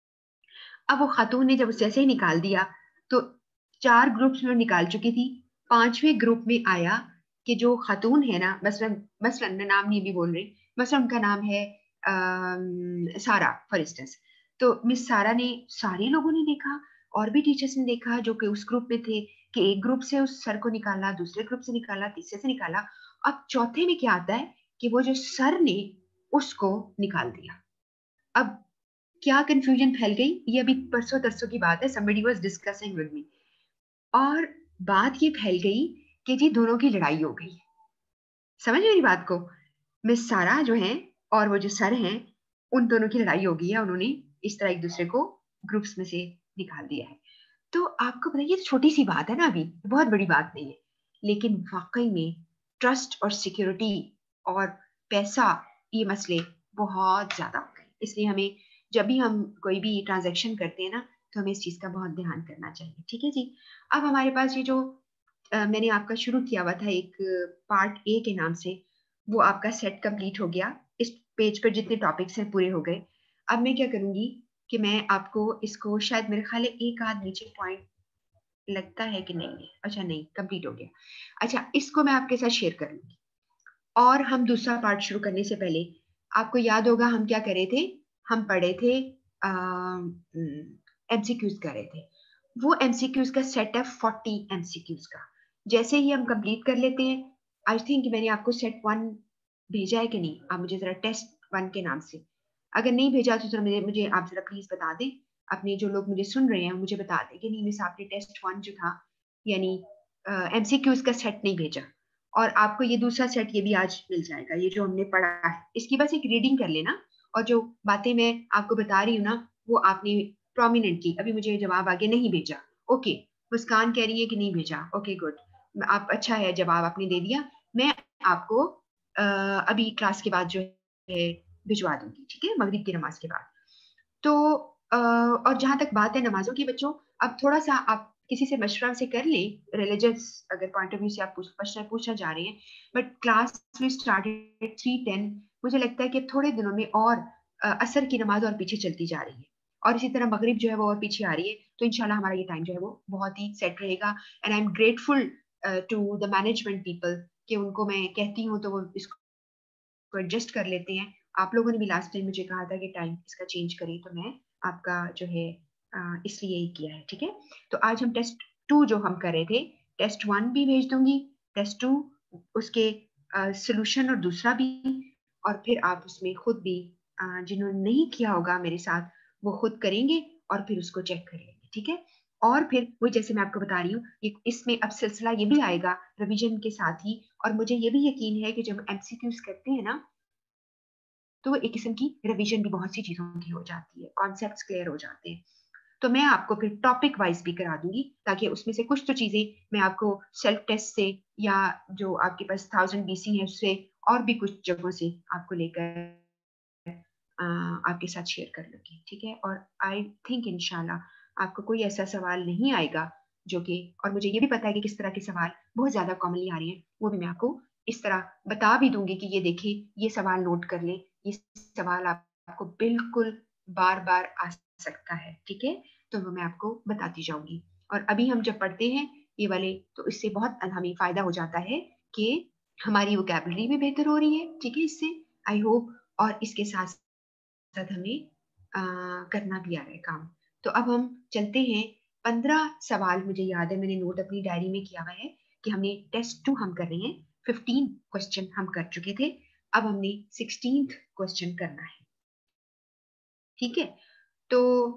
अब वो खातून ने जब उसे ऐसे ही निकाल दिया, तो 4 ग्रुप्स में निकाल चुकी थी, 5वें ग्रुप में आया कि जो खातून है ना, मसलन मसलन मैं नाम नहीं भी बोल रही, मसलन उनका नाम है सारा फॉर इंस्टेंस। तो मिस सारा ने, सारे लोगों ने देखा और भी टीचर्स ने देखा जो कि उस ग्रुप में थे, कि एक ग्रुप से उस सर को निकाला, दूसरे ग्रुप से निकाला, तीसरे से निकाला, अब चौथे में क्या आता है कि वो जो सर ने उसको निकाल दिया। अब क्या कंफ्यूजन फैल गई, ये अभी परसों तरसों की बात है, somebody was discussing with me, और बात ये फैल गई कि जी दोनों की लड़ाई हो गई। समझ मेरी बात को, मिस सारा जो है और वो जो सर हैं, उन दोनों की लड़ाई हो गई है, उन्होंने इस तरह एक दूसरे को ग्रुप्स में से निकाल दिया है। तो आपको बताइए, ये छोटी सी बात है ना, अभी बहुत बड़ी बात नहीं है, लेकिन वाकई में ट्रस्ट और सिक्योरिटी और पैसा, ये मसले बहुत ज्यादा हो गए। इसलिए हमें जब भी हम कोई भी ट्रांजैक्शन करते हैं ना, तो हमें इस चीज का बहुत ध्यान करना चाहिए, ठीक है जी। अब हमारे पास ये जो मैंने आपका शुरू किया हुआ था एक पार्ट ए के नाम से, वो आपका सेट कंप्लीट हो गया। इस पेज पर जितने टॉपिक्स हैं पूरे हो गए। अब मैं क्या करूंगी कि मैं आपको इसको, शायद मेरे ख्याल है एक आध नीचे पॉइंट लगता है कि नहीं है, अच्छा नहीं कंप्लीट हो गया, अच्छा इसको मैं आपके साथ शेयर करूंगी। और हम दूसरा पार्ट शुरू करने से पहले, आपको याद होगा हम क्या करे थे, हम पढ़े थे एमसीक्यूज कर रहे थे। वो एमसीक्यूज का सेट है 40 एमसीक्यूज का। जैसे ही हम कंप्लीट कर लेते हैं, आई थिंक मैंने आपको सेट 1 भेजा है कि नहीं, आप मुझे जरा टेस्ट 1 के नाम से, अगर नहीं भेजा तो जरा मुझे आप जरा प्लीज बता दें, अपने जो लोग मुझे सुन रहे हैं मुझे बता दें कि नहीं मिस आपने टेस्ट 1 जो था, यानी एमसीक्यूज का सेट नहीं भेजा। और आपको ये दूसरा सेट ये भी आज मिल जाएगा, ये जो हमने पढ़ा है इसकी बस एक रीडिंग कर लेना, और जो बातें मैं आपको बता रही हूँ ना वो आपने प्रोमिनेंटली, अभी मुझे जवाब आगे नहीं भेजा, ओके, मुस्कान कह रही है कि नहीं भेजा, ओके गुड, आप अच्छा है जवाब आपने दे दिया, मैं आपको अभी क्लास के बाद जो है भिजवा दूंगी, ठीक है, मगरिब की नमाज के बाद। तो और जहां तक बात है नमाजों की बच्चों, अब थोड़ा सा आप किसी से मशवरा से कर लें, रिलीजियस अगर पॉइंट ऑफ व्यू से आप प्रश्न पूछना चाह रहे हैं, बट क्लास में स्टार्टेड 3:10, मुझे लगता है कि थोड़े दिनों में और असर की नमाज और पीछे चलती जा रही है, और इसी तरह मगरिब जो है वो और पीछे आ रही है, तो इंशाल्लाह हमारा ये टाइम जो है वो बहुत ही सेट रहेगा, and I am grateful to the management people कि उनको मैं कहती हूँ तो वो इसको एडजस्ट कर लेते हैं। आप लोगों ने भी लास्ट टाइम मुझे कहा था कि टाइम इसका चेंज करें, तो मैं आपका जो है इसलिए ही किया है, ठीक है। तो आज हम टेस्ट 2 जो हम कर रहे थे, टेस्ट 1 भी भेज दूंगी, टेस्ट 2 उसके सोल्यूशन और दूसरा भी, और फिर आप उसमें खुद भी जिन्होंने नहीं किया होगा मेरे साथ वो खुद करेंगे और फिर उसको चेक कर लेंगे, ठीक है। और फिर वो जैसे मैं आपको बता रही हूँ, इसमें अब सिलसिला ये भी आएगा रिवीजन के साथ ही, और मुझे ये भी यकीन है कि जब एमसीक्यूज करते हैं ना तो एक किस्म की रिवीजन भी बहुत सी चीजों की हो जाती है, कॉन्सेप्ट्स क्लियर हो जाते हैं। तो मैं आपको फिर टॉपिक वाइज भी करा दूंगी, ताकि उसमें से कुछ तो चीजें मैं आपको सेल्फ टेस्ट से या जो आपके पास 1000 BC है उससे और भी कुछ जगहों से आपको लेकर आपके साथ शेयर कर लूंगी, ठीक है। और आई थिंक इंशाल्लाह आपको कोई ऐसा सवाल नहीं आएगा जो कि, और मुझे ये भी पता है कि किस तरह के सवाल बहुत ज्यादा कॉमनली आ रहे हैं, वो भी मैं आपको इस तरह बता भी दूंगी कि ये देखिए ये सवाल नोट कर ले, ये सवाल आपको बिल्कुल बार बार आ सकता है, ठीक है। तो वो मैं आपको बताती जाऊंगी, और अभी हम जब पढ़ते हैं ये वाले तो इससे बहुत हमें फायदा हो जाता है कि हमारी वोकैबुलरी भी बेहतर हो रही है, ठीक है, इससे आई होप, और इसके साथ साथ हमें करना भी आ रहा है काम। तो अब हम चलते हैं, 15 सवाल मुझे याद है, मैंने नोट अपनी डायरी में किया हुआ है कि हमने टेस्ट 2 हम कर रहे हैं, 15 क्वेश्चन हम कर चुके थे, अब हमने 16th क्वेश्चन करना है, ठीक है। तो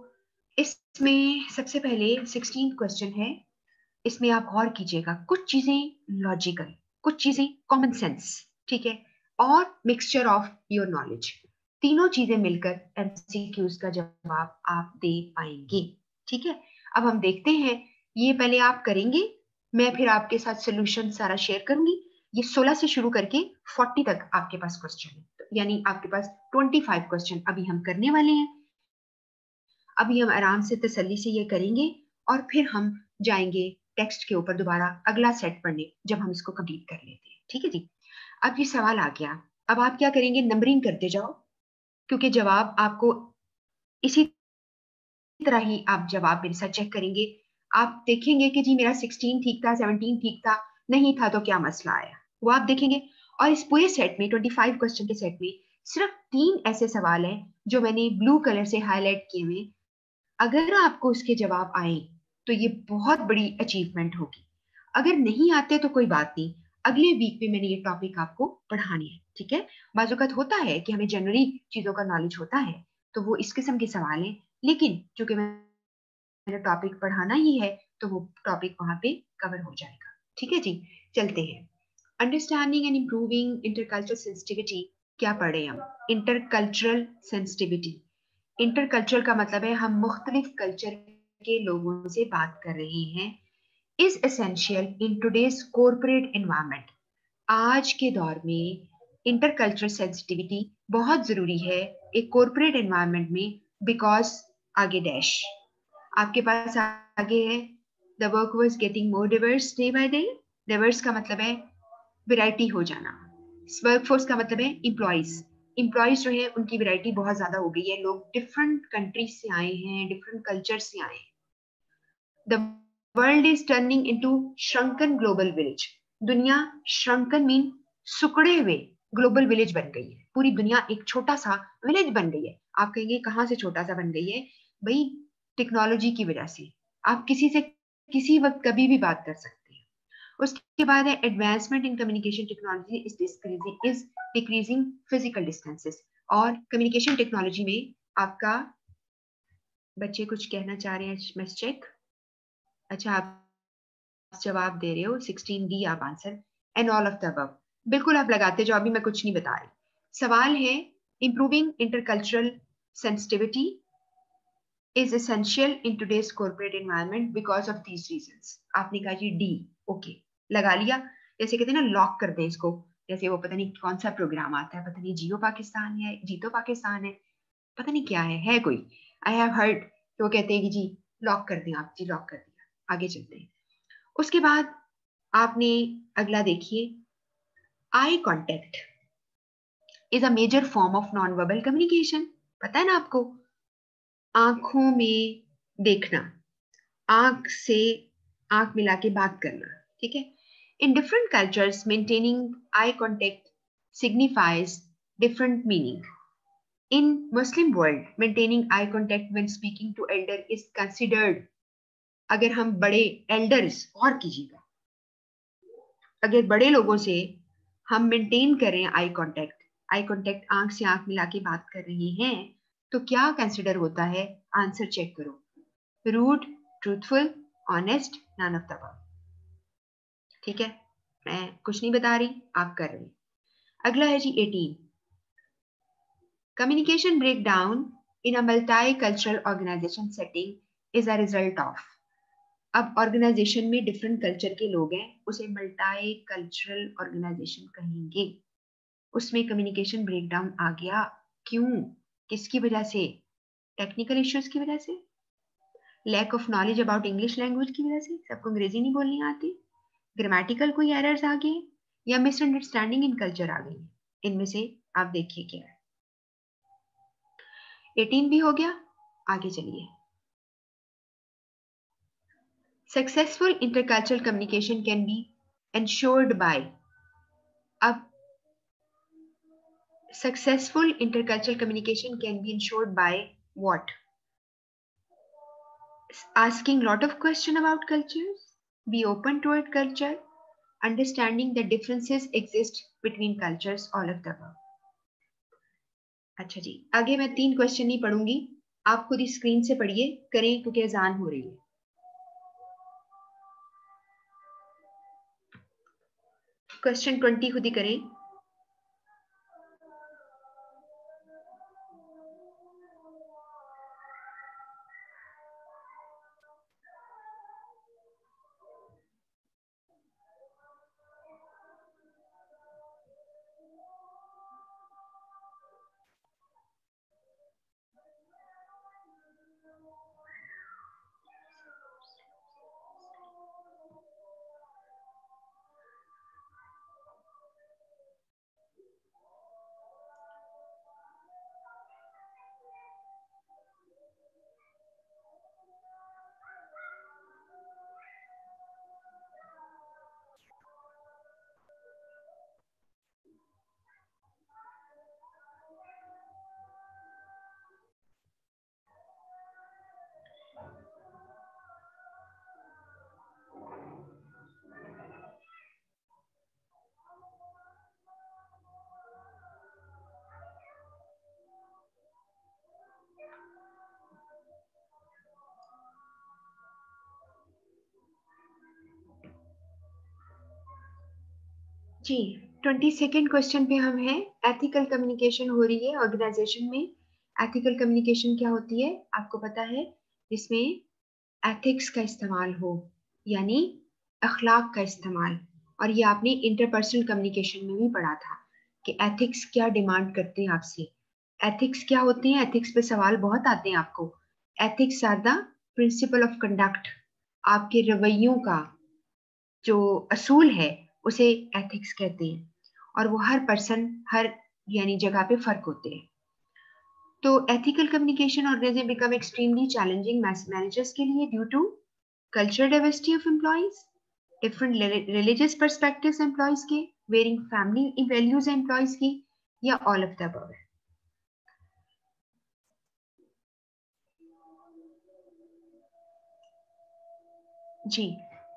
इसमें सबसे पहले 16th क्वेश्चन है, इसमें आप गौर कीजिएगा, कुछ चीजें लॉजिकल, कुछ चीजें कॉमन सेंस, ठीक है, और मिक्सचर ऑफ योर नॉलेज, तीनों चीजें मिलकर एमसीक्यूज का जवाब आप दे पाएंगे, ठीक है। अब हम देखते हैं, ये पहले आप करेंगे, मैं फिर आपके साथ सोल्यूशन सारा शेयर करूंगी। ये 16 से शुरू करके 40 तक आपके पास क्वेश्चन है, तो यानी आपके पास 25 क्वेश्चन अभी हम करने वाले हैं। अभी हम आराम से तसल्ली से ये करेंगे, और फिर हम जाएंगे टेक्स्ट के ऊपर दोबारा अगला सेट पढ़ने, जब हम इसको कंप्लीट कर लेते हैं, ठीक है जी। अब ये सवाल आ गया, अब आप क्या करेंगे, नंबरिंग करते जाओ, क्योंकि जवाब आपको इसी तरह ही आप जवाब मेरे साथ चेक करेंगे, आप देखेंगे कि जी मेरा 16 ठीक था, 17 ठीक था, नहीं था तो क्या मसला आया, वो आप देखेंगे। और इस पूरे सेट में 25 क्वेश्चन के सेट में सिर्फ 3 ऐसे सवाल हैं जो मैंने ब्लू कलर से हाईलाइट किए हुए, अगर आपको उसके जवाब आए तो ये बहुत बड़ी अचीवमेंट होगी, अगर नहीं आते तो कोई बात नहीं, अगले वीक में मैंने ये टॉपिक आपको पढ़ानी है, ठीक है। बाजुकात होता है कि हमें जनरली चीजों का नॉलेज होता है, तो वो इस किस्म के सवाल हैं, लेकिन चूंकि मेरा टॉपिक पढ़ाना ही है तो वो टॉपिक वहां पे कवर हो जाएगा, ठीक है जी। चलते हैं, understanding and improving intercultural sensitivity, क्या पढ़े हम, इंटरकल्चरल सेंसिटिविटी। इंटरकल्चरल का मतलब है हम मुख्तलिफ कल्चर के लोगों से बात कर रहे हैं, is essential in today's corporate environment. आज के दौर में इंटरकल्चरल सेंसिटिविटी बहुत जरूरी है एक कॉर्पोरेट एनवायरनमेंट में, बिकॉज आगे डैश आपके पास आगे है, the work was getting more diverse day by day, diverse का मतलब है वैरायटी हो जाना, वर्कफोर्स का मतलब है इम्प्लॉइज, इम्प्लॉइज जो है उनकी वैरायटी बहुत ज्यादा हो गई है, लोग डिफरेंट कंट्रीज से आए हैं, डिफरेंट कल्चर से आए हैं। The world is turning into shrunken global village, दुनिया श्रंकन मीन सुकड़े हुए ग्लोबल विलेज बन गई है, पूरी दुनिया एक छोटा सा विलेज बन गई है। आप कहेंगे कहाँ से छोटा सा बन गई है, भाई टेक्नोलॉजी की वजह से आप किसी से किसी वक्त कभी भी बात कर सकते हैं। उसके बाद है advancement in communication technology is decreasing physical distances, और कम्युनिकेशन टेक्नोलॉजी में आपका, बच्चे कुछ कहना चाह रहे हैं, मैं चेक, अच्छा आप जवाब दे रहे हो 16D आप answer, and all of the above. बिल्कुल आप लगाते जाओ, अभी मैं कुछ नहीं बता रही। सवाल है improving intercultural sensitivity is essential in today's corporate environment because of these reasons। आपने कहा जी डी, ओके लगा लिया। जैसे कहते हैं ना लॉक कर दें इसको, जैसे वो पता नहीं कौन सा प्रोग्राम आता है, पता नहीं जियो पाकिस्तान है, जीतो पाकिस्तान है, पता नहीं क्या है कोई, आई हैव हर्ड, तो वो कहते हैं कि जी लॉक कर दें आप, जी लॉक कर दिया। आगे चलते हैं। उसके बाद आपने अगला देखिए, eye contact is a major form of non verbal communication. पता है ना आपको, आंखों में देखना, आंख से आंख मिला के बात करना, ठीक है। In different cultures maintaining eye contact signifies different meaning. In Muslim world maintaining eye contact when speaking to elder is considered. अगर हम बड़े एल्डर्स, और कीजिएगा, अगर बड़े लोगों से हम मेंटेन करें आई कॉन्टेक्ट आंख से आंख मिला के बात कर रहे हैं, तो क्या कंसिडर होता है? आंसर चेक करो, rude, truthful, honest, none of the above. ठीक है, मैं कुछ नहीं बता रही, आप कर रहे। अगला है जी 18, communication break down in a multi cultural organisation setting is a result of. अब ऑर्गेनाइजेशन में डिफरेंट कल्चर के लोग हैं, उसे मल्टी कल्चरल ऑर्गेनाइजेशन कहेंगे। उसमें कम्युनिकेशन ब्रेकडाउन आ गया, क्यों, किसकी वजह से? टेक्निकल इश्यूज की वजह से, lack of knowledge about English language की वजह से, सबको अंग्रेजी नहीं बोलनी आती, ग्रामेटिकल कोई एरर्स आ गए, या मिसअंडरस्टैंडिंग इन कल्चर आ गई। इनमें से आप देखिए क्या है। 18 भी हो गया, आगे चलिए। Successful intercultural communication can be ensured by. अब successful intercultural communication can be ensured by what? Asking lot of question about cultures, be open toward culture, understanding that differences exist between cultures, all of the above। अच्छा जी, आगे मैं 3 question नहीं पढ़ूंगी, आप खुद ही screen से पढ़िए, करें क्योंकि अजान हो रही है। क्वेश्चन 20 खुद ही करें। जी 22nd क्वेश्चन पे हम हैं। एथिकल कम्युनिकेशन हो रही है ऑर्गेनाइजेशन में। एथिकल कम्युनिकेशन क्या होती है आपको पता है? जिसमें एथिक्स का इस्तेमाल हो, यानी अखलाक का इस्तेमाल। और ये आपने इंटरपर्सनल कम्युनिकेशन में भी पढ़ा था कि एथिक्स क्या डिमांड करते हैं आपसे। एथिक्स क्या होते हैं? एथिक्स पे सवाल बहुत आते हैं आपको। Ethics are the principle of conduct, आपके रवैयों का जो असूल है उसे एथिक्स कहते हैं। और वो हर पर्सन, हर यानी जगह पे फर्क होते हैं। तो ethical communication organisation become extremely challenging managers के लिए due to cultural diversity of employees, different religious perspectives employees के, वेरिंग फैमिली वैल्यूज एम्प्लॉइज की, या ऑल ऑफ द अबव। जी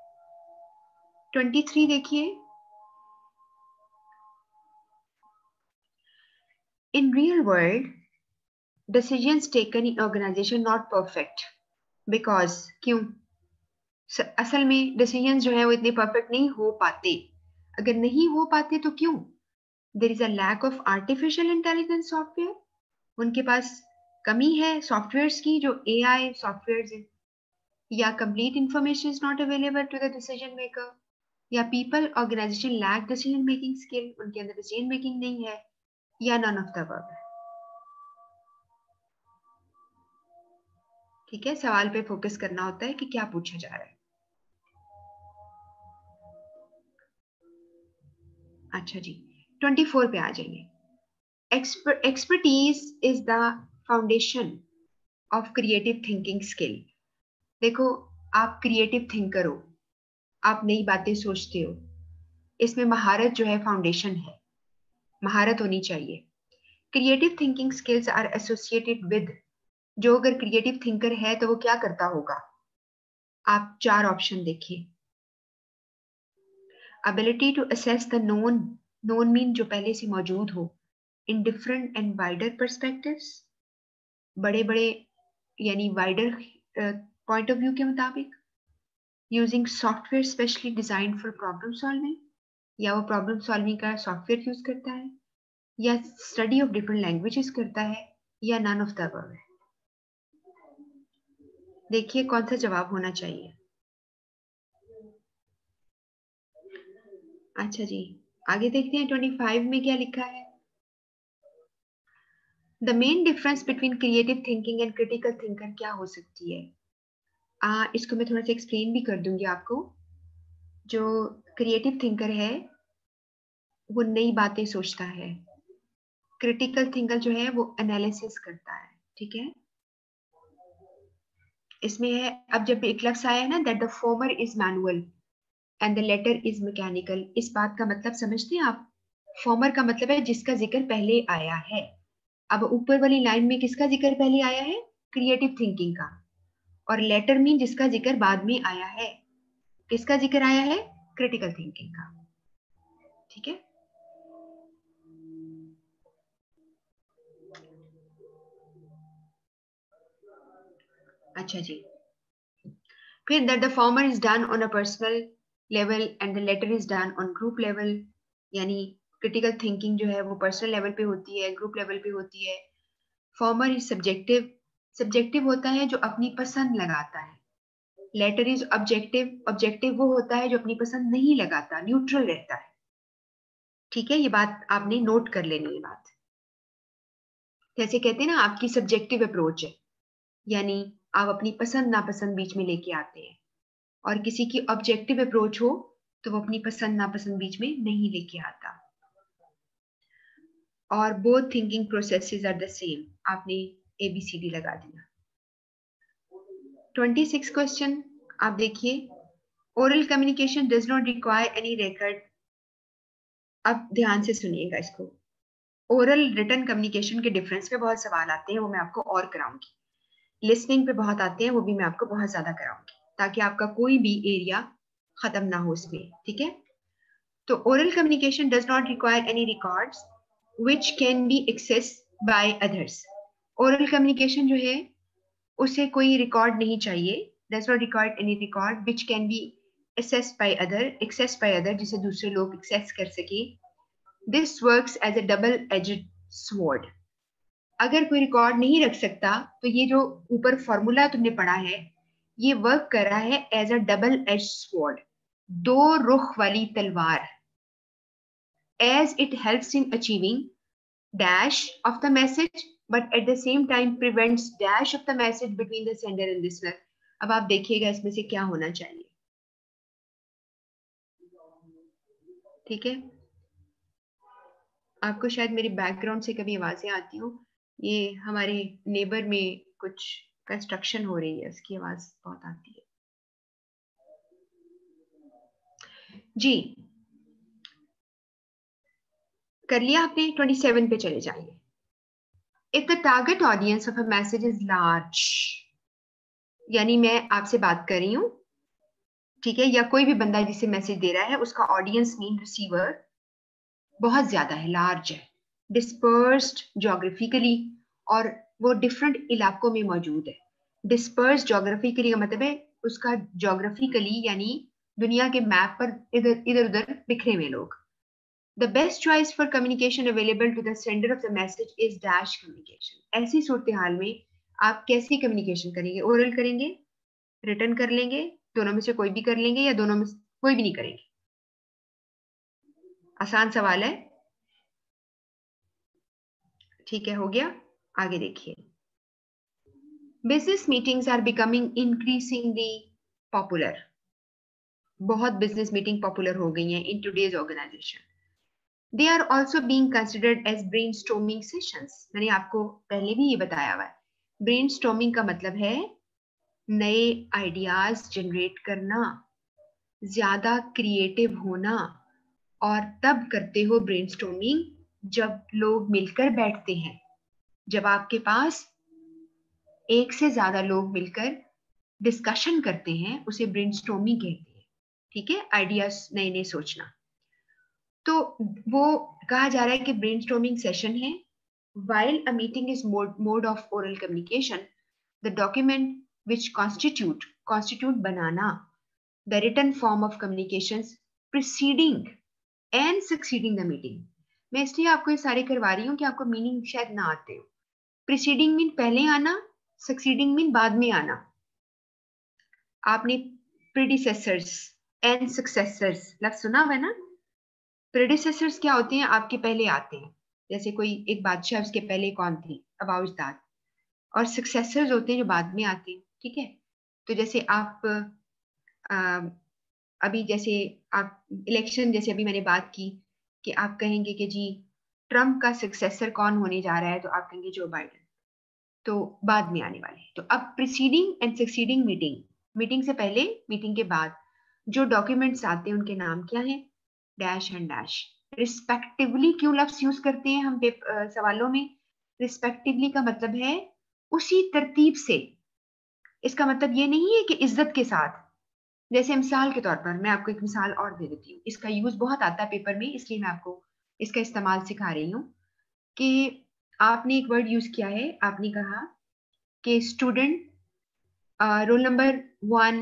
23 देखिए। In real world decisions taken in organisation not perfect because, क्यों? असल में डिसीजंस जो है वो इतने परफेक्ट नहीं हो पाते। अगर नहीं हो पाते तो क्यों? There is a lack of artificial intelligence software, उनके पास कमी है सॉफ्टवेयर्स की जो एआई सॉफ्टवेयर्स हैं, या complete information is not available to the decision maker, या people organisation lack decision making skill, उनके अंदर डिसीजन मेकिंग नहीं है, या नन ऑफ द अबव। ठीक है, सवाल पे फोकस करना होता है कि क्या पूछा जा रहा है। अच्छा जी, 24 पे आ जाइए। Expertise is the foundation of creative thinking skill. देखो, आप क्रिएटिव थिंकर हो, आप नई बातें सोचते हो, इसमें महारत जो है फाउंडेशन है, महारत होनी चाहिए। Creative thinking skills are associated with, जो अगर क्रिएटिव थिंकर है तो वो क्या करता होगा? आप 4 ऑप्शन देखिए। Ability to assess the known, known mean जो पहले से मौजूद हो, in different and wider perspectives, बड़े बड़े यानी वाइडर पॉइंट ऑफ व्यू के मुताबिक, using software specially design for problem solving, या वो प्रॉब्लम सॉल्विंग का सॉफ्टवेयर यूज करता है, या स्टडी ऑफ डिफरेंट लैंग्वेजेस करता है, या नन ऑफ द अबव है। देखिए कौन सा जवाब होना चाहिए। अच्छा जी, आगे देखते हैं 25 में क्या लिखा है। The main difference between creative thinking and critical thinker क्या हो सकती है? इसको मैं थोड़ा सा एक्सप्लेन भी कर दूंगी आपको। जो क्रिएटिव थिंकर है वो नई बातें सोचता है, क्रिटिकल थिंकर जो है वो एनालिसिस करता है। ठीक है, इसमें है, अब जब एक लफ्ज आया है ना, that the former is manual and the latter is mechanical, इस बात का मतलब समझते हैं आप? फॉर्मर का मतलब है जिसका जिक्र पहले आया है। अब ऊपर वाली लाइन में किसका जिक्र पहले आया है? क्रिएटिव थिंकिंग का। और लेटर मीन जिसका जिक्र बाद में आया है। किसका जिक्र आया है? क्रिटिकल थिंकिंग का। ठीक है, अच्छा जी, फिर that the former is done on a personal level and the latter is done on group level, यानी क्रिटिकल थिंकिंग जो है वो पर्सनल लेवल पे होती है, ग्रुप लेवल पे होती है। फॉर्मर इज सब्जेक्टिव, सब्जेक्टिव होता है जो अपनी पसंद लगाता है। लेटर इज ऑब्जेक्टिव, ऑब्जेक्टिव वो होता है जो अपनी पसंद नहीं लगाता, न्यूट्रल रहता है। ठीक है, ये बात आपने नोट कर लेनी है बात। जैसे कहते हैं ना, आपकी सब्जेक्टिव अप्रोच है, यानी आप अपनी पसंद नापसंद बीच में लेके आते हैं, और किसी की ऑब्जेक्टिव अप्रोच हो तो वो अपनी पसंद नापसंद बीच में नहीं लेके आता। और both thinking processes are the same, आपने ABCD लगा दिया। 26 क्वेश्चन आप देखिए, oral communication does not require any record. अब ध्यान से सुनिएगा इसको। ओरल रिटन कम्युनिकेशन के डिफरेंस पे बहुत सवाल आते हैं, वो मैं आपको और कराऊंगी। लिसनिंग पे बहुत आते हैं, वो भी मैं आपको बहुत ज्यादा कराऊंगी, ताकि आपका कोई भी एरिया खत्म ना हो उसमें। ठीक है, तो oral communication does not require any records which can be access by others. Oral communication जो है उसे कोई रिकॉर्ड नहीं चाहिए, does not require any record which can be access by other, जिसे दूसरे लोग एक्सेस कर सके। This works as a double edged sword. अगर कोई रिकॉर्ड नहीं रख सकता तो ये जो ऊपर फॉर्मूला तुमने पढ़ा है ये वर्क कर रहा है as a double edge sword, दो रुख वाली तलवार। As it helps in achieving dash of the message but at the same time prevents dash of the message between the sender and listener। अब आप देखिएगा इसमें से क्या होना चाहिए। ठीक है, आपको शायद मेरी बैकग्राउंड से कभी आवाजें आती हो, ये हमारे नेबर में कुछ कंस्ट्रक्शन हो रही है, उसकी आवाज बहुत आती है जी। कर लिया आपने? 27 पे चले जाइए। If the target audience of a message is large, यानी मैं आपसे बात कर रही हूं, ठीक है, या कोई भी बंदा जिसे मैसेज दे रहा है उसका ऑडियंस मीन रिसीवर बहुत ज्यादा है, लार्ज है, डिस्पर्स्ड जोग्राफिकली, और वो डिफरेंट इलाकों में मौजूद है। डिस्पर्स जोग्राफिकली का मतलब है उसका जोग्राफिकली यानी दुनिया के मैप पर इधर उधर बिखरे हुए लोग। The best choice for communication available to the sender of the message is dash communication. ऐसी सूरत हाल में आप कैसी कम्युनिकेशन करेंगे? ओरल करेंगे, रिटर्न कर लेंगे, दोनों में से कोई भी कर लेंगे, या दोनों में से कोई भी नहीं करेंगे? आसान सवाल है, ठीक है, हो गया। आगे देखिए, business meetings are becoming increasingly popular. बहुत बिजनेस मीटिंग पॉपुलर हो गई हैं in today's organisation. They are also being considered as brainstorming sessions. मैंने आपको पहले भी ये बताया हुआ है, ब्रेनस्टॉर्मिंग का मतलब है नए आइडियाज जनरेट करना, ज्यादा क्रिएटिव होना। और तब करते हो ब्रेनस्टॉर्मिंग जब लोग मिलकर बैठते हैं, जब आपके पास एक से ज्यादा लोग मिलकर डिस्कशन करते हैं, उसे ब्रेनस्टॉर्मिंग कहते हैं। ठीक है, आइडियाज नए नए सोचना। तो वो कहा जा रहा है कि ब्रेनस्टॉर्मिंग सेशन है। While a meeting is mode of oral communication, the document which constitute बनाना, the written form of communications preceding and succeeding the meeting. मैं इसलिए आपको ये सारे करवा रही हूँ कि आपको मीनिंग शायद ना आते हो। प्रीसीडिंग मीन पहले आना, सक्सीडिंग मीन बाद में आना। आपने प्रीडिसेसर्स एंड सक्सेसर्स लफ्ज सुना हुआ है ना? प्रेडिसेसर्स क्या होते हैं? आपके पहले आते हैं, जैसे कोई एक बादशाह, उसके पहले कौन थी, अबाउट दैट। और सक्सेसर्स होते हैं जो बाद में आते हैं। ठीक है, तो जैसे आप अभी जैसे आप इलेक्शन, जैसे अभी मैंने बात की कि आप कहेंगे कि जी ट्रम्प का सक्सेसर कौन होने जा रहा है, तो आप कहेंगे जो बाइडेन, तो बाद में आने वाले। तो अब preceding and succeeding meeting, meeting से पहले, मीटिंग के बाद जो डॉक्यूमेंट्स आते हैं उनके नाम क्या है? Dash and dash. रिस्पेक्टिवली क्यों लफ्ज यूज करते हैं हम सवालों में? रिस्पेक्टिवली का मतलब है उसी तरतीब से। इसका मतलब ये नहीं है कि इज्जत के साथ। जैसे मिसाल के तौर पर मैं आपको एक मिसाल और दे देती हूँ, इसका यूज बहुत आता है पेपर में, इसलिए मैं आपको इसका इस्तेमाल सिखा रही हूँ। कि आपने एक वर्ड यूज किया है, आपने कहा कि स्टूडेंट रोल नंबर 1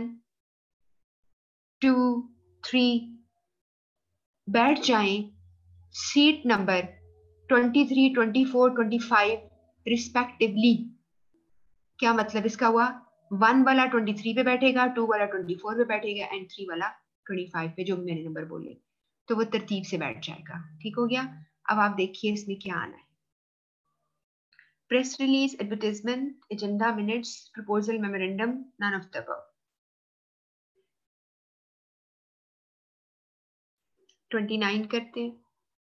2 3 बैठ जाएं सीट नंबर 23 24 25 रिस्पेक्टिवली। क्या मतलब इसका हुआ? 1 वाला 23 पे बैठेगा, 2 वाला 24 पे बैठेगा, एंड 3 वाला 25 पे, जो मैंने नंबर बोले, तो वो तरतीब से बैठ जाएगा। ठीक हो गया। अब आप देखिए इसमें क्या आना है। Press release, advertisement, agenda, minutes, proposal, memorandum, none of the above. 29 करते हैं।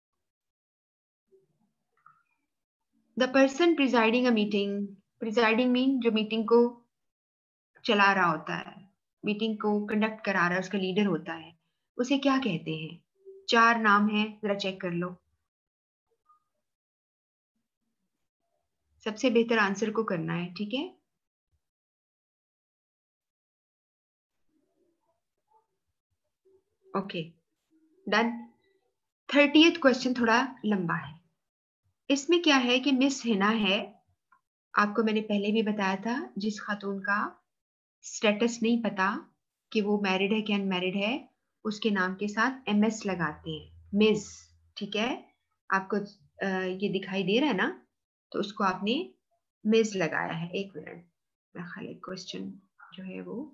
The person presiding a meeting, presiding mean जो मीटिंग को चला रहा होता है, मीटिंग को कंडक्ट करा रहा है, उसका लीडर होता है, उसे क्या कहते हैं? 4 नाम है, जरा चेक कर लो। सबसे बेहतर आंसर को करना है, ठीक है? Okay, done. 30th क्वेश्चन थोड़ा लंबा है। इसमें क्या है कि मिस हिना है, आपको मैंने पहले भी बताया था, जिस खातून का स्टेटस नहीं पता कि वो मैरिड है कि अनमैरिड है, उसके नाम के साथ MS लगाते हैं, मिस। ठीक है, आपको ये दिखाई दे रहा है ना? तो उसको आपने मिस लगाया है। एक मिनट, मैं खाली क्वेश्चन जो है वो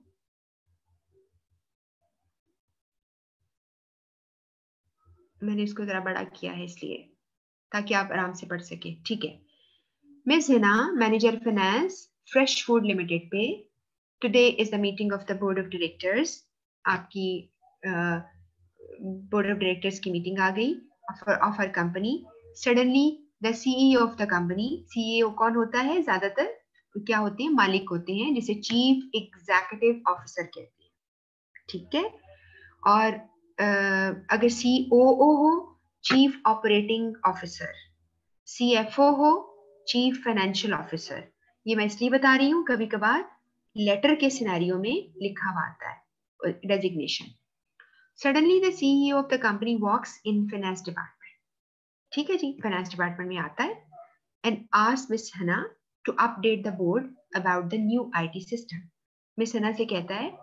मैंने इसको जरा बड़ा किया है इसलिए, ताकि आप आराम से पढ़ सके। ठीक है, miss Hina, manager finance, fresh food limited पे। Today is the meeting of the board of directors. आपकी बोर्ड ऑफ डायरेक्टर्स की मीटिंग आ गई of her company. Suddenly the CEO of the company, CEO कौन होता है? ज्यादातर क्या होते हैं? मालिक होते हैं, जिसे चीफ एग्जीक्यूटिव ऑफिसर कहते हैं। ठीक है, और अगर COO हो, चीफ ऑपरेटिंग ऑफिसर, CFO हो, चीफ फाइनेंशियल ऑफिसर। ये मैं इसलिए बता रही हूँ, कभी कभार लेटर के सिनेरियो में लिखा हुआ आता है designation. Suddenly the CEO of the company walks in finance department. ठीक है जी, फाइनेंस डिपार्टमेंट में आता है and asks miss Hina to update the board about the new IT system. Miss Hina से कहता है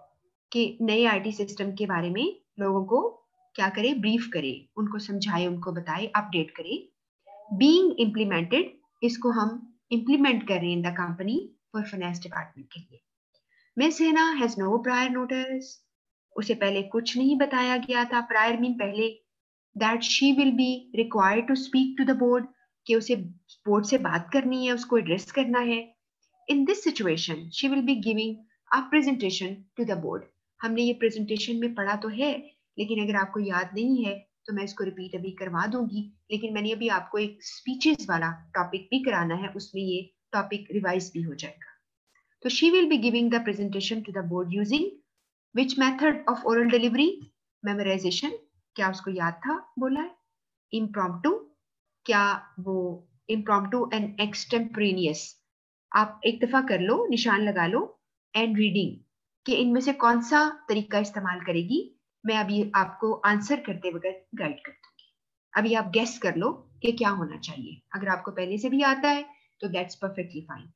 कि नए आईटी सिस्टम के बारे में लोगों को क्या करे, ब्रीफ करे, उनको समझाए, उनको बताए, अपडेट करे. बीइंग इम्प्लीमेंटेड, इसको हम इम्प्लीमेंट कर रहे हैं in the company for finance department के लिए. Miss Hina has no prior notice, उसे पहले कुछ नहीं बताया गया था. प्रायर मीन पहले. That she will be required to speak to the board, कि उसे बोर्ड से बात करनी है, उसको एड्रेस करना है. In this situation she will be giving a presentation to the board. हमने ये प्रेजेंटेशन में पढ़ा तो है, लेकिन अगर आपको याद नहीं है तो मैं इसको रिपीट अभी करवा दूंगी. लेकिन मैंने अभी आपको एक स्पीचेस वाला टॉपिक भी कराना है, उसमें ये टॉपिक रिवाइज भी हो जाएगा. तो she will be giving the presentation to the board using which method of oral delivery? Memorization. क्या उसको याद था? बोला है. Impromptu. क्या वो impromptu and extemporaneous? आप एक दफा कर लो, निशान लगा लो. And reading. कि इनमें से कौन सा तरीका इस्तेमाल करेगी, मैं अभी आपको आंसर करते वक्त गाइड कर दूंगी. अभी आप गेस कर लो कि क्या होना चाहिए. अगर आपको पहले से भी आता है तो दैट्स परफेक्टली फाइन.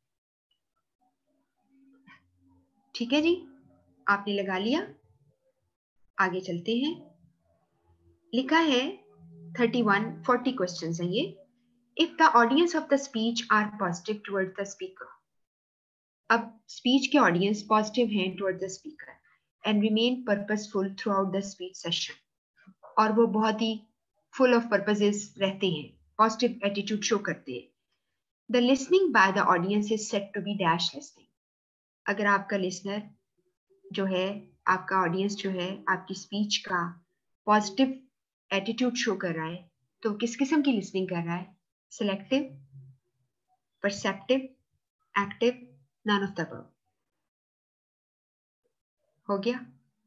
ठीक है जी, आपने लगा लिया. आगे चलते हैं. लिखा है 40 क्वेश्चंस हैं ये. If the audience of the speech are positive toward the speaker. अब स्पीच के ऑडियंस पॉजिटिव हैं toward the speaker and remain purposeful throughout the speech session, और वो बहुत ही फुल ऑफ पर्पसेस रहते हैं, पॉजिटिव एटीट्यूड शो करते हैं. The listening by the audience is set to be dash listening. अगर आपका लिसनर जो है, आपका ऑडियंस जो है, आपकी स्पीच का पॉजिटिव एटीट्यूड शो कर रहा है, तो किस किस्म की लिसनिंग कर रहा है? Selective, perceptive, active, none of the above. हो गया?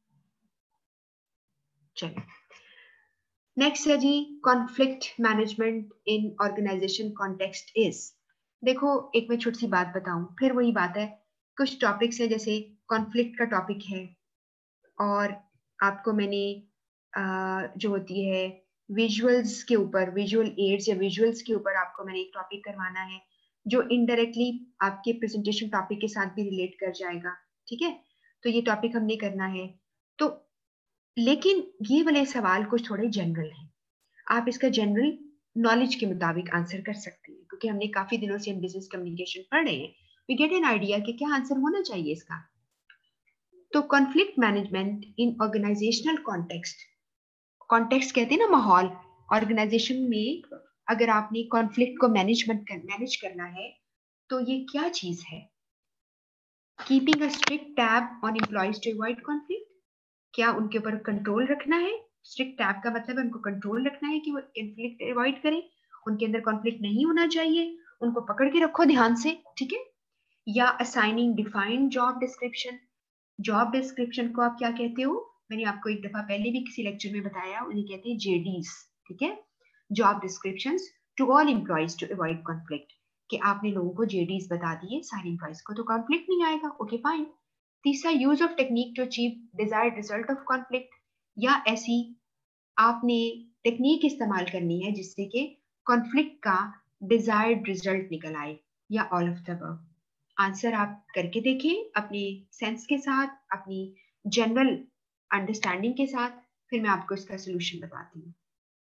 चलो नेक्स्ट है जी, conflict management in organisation context is. देखो एक मैं छोटी सी बात बताऊं, फिर वही बात है. कुछ टॉपिक्स है, जैसे कॉन्फ्लिक्ट का टॉपिक है, और आपको मैंने जो होती है विजुअल्स के ऊपर, विजुअल एड्स या विजुअल्स के ऊपर आपको मैंने एक टॉपिक करवाना है जो इनडायरेक्टली आपके प्रेजेंटेशन टॉपिक के साथ भी रिलेट कर जाएगा. ठीक है, तो ये टॉपिक हमने करना है. तो लेकिन ये वाले सवाल कुछ थोड़े जनरल हैं. आप इसका जनरल नॉलेज के मुताबिक आंसर कर सकते हैं, क्योंकि हमने काफी दिनों से हम बिजनेस कम्युनिकेशन पढ़ रहे हैं. वी गेट एन आइडिया कि क्या आंसर होना चाहिए इसका. तो conflict management in organisational context. Context कहते हैं ना, माहौल. ऑर्गेनाइजेशन में अगर आपने कॉन्फ्लिक्ट को मैनेज करना है, तो ये क्या चीज है? Keeping a strict tab on employees to avoid conflict. क्या उनके ऊपर कंट्रोल रखना है? स्ट्रिक्ट टैब का मतलब है उनको कंट्रोल रखना है कि वो कॉन्फ्लिक्ट अवॉइड करें, उनके अंदर कॉन्फ्लिक्ट नहीं होना चाहिए, उनको पकड़ के रखो ध्यान से. ठीक है. या assigning defined job description. Job description को आप क्या कहते हो? मैंने आपको एक दफा पहले भी किसी लेक्चर में बताया, उन्हें कहते हैं जेडीज. ठीक है, job descriptions to all employees to avoid conflict. कि आपने लोगों को जेडीज बता दिए सारे एम्प्लॉइज को, तो कॉन्फ्लिक्ट नहीं आएगा. Okay fine. तीसरा, use of technique to achieve desired result of conflict. या ऐसी आपने टेक्निक इस्तेमाल करनी है जिससे कि कॉन्फ्लिक्ट का डिजायर्ड रिजल्ट निकल आए, या all of the above. Answer आप करके देखें अपने सेंस के साथ, अपनी जनरल अंडरस्टैंडिंग के साथ, फिर मैं आपको इसका सोल्यूशन बताती हूँ.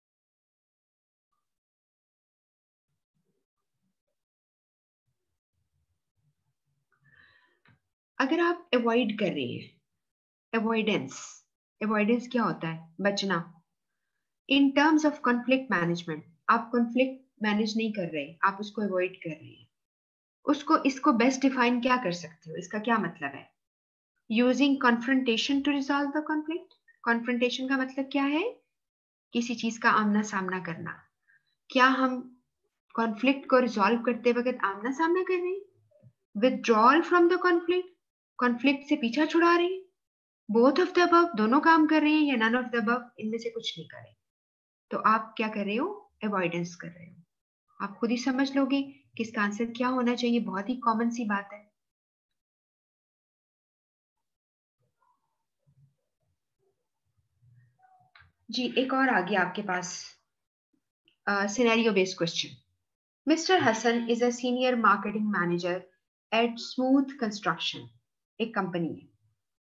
अगर आप अवॉइड कर रहे हैं, अवॉइडेंस, अवॉइडेंस क्या होता है? बचना. In terms of conflict management, आप कॉन्फ्लिक्ट मैनेज नहीं कर रहे, आप उसको अवॉइड कर रहे हैं. उसको, इसको बेस्ट डिफाइन क्या कर सकते हो? इसका क्या मतलब है? Using confrontation to resolve the conflict. Confrontation का मतलब क्या है? किसी चीज का आमना सामना करना. क्या हम कॉन्फ्लिक्ट को रिजॉल्व करते वक्त आमना सामना कर रहे हैं? Withdrawal from the conflict, conflict से पीछा छुड़ा रहे हैं? बोथ ऑफ द अबव, दोनों काम कर रहे हैं, या नन ऑफ द अबव, इनमें से कुछ नहीं कर रहे? तो आप क्या कर रहे हो? अवॉइडेंस कर रहे हो. आप खुद ही समझ लोगे कि इसका आंसर क्या होना चाहिए. बहुत ही कॉमन सी बात है. जी एक और आ गया आपके पास scenario based question. Mr. Hassan is a senior marketing manager at Smooth Construction, एक कंपनी है.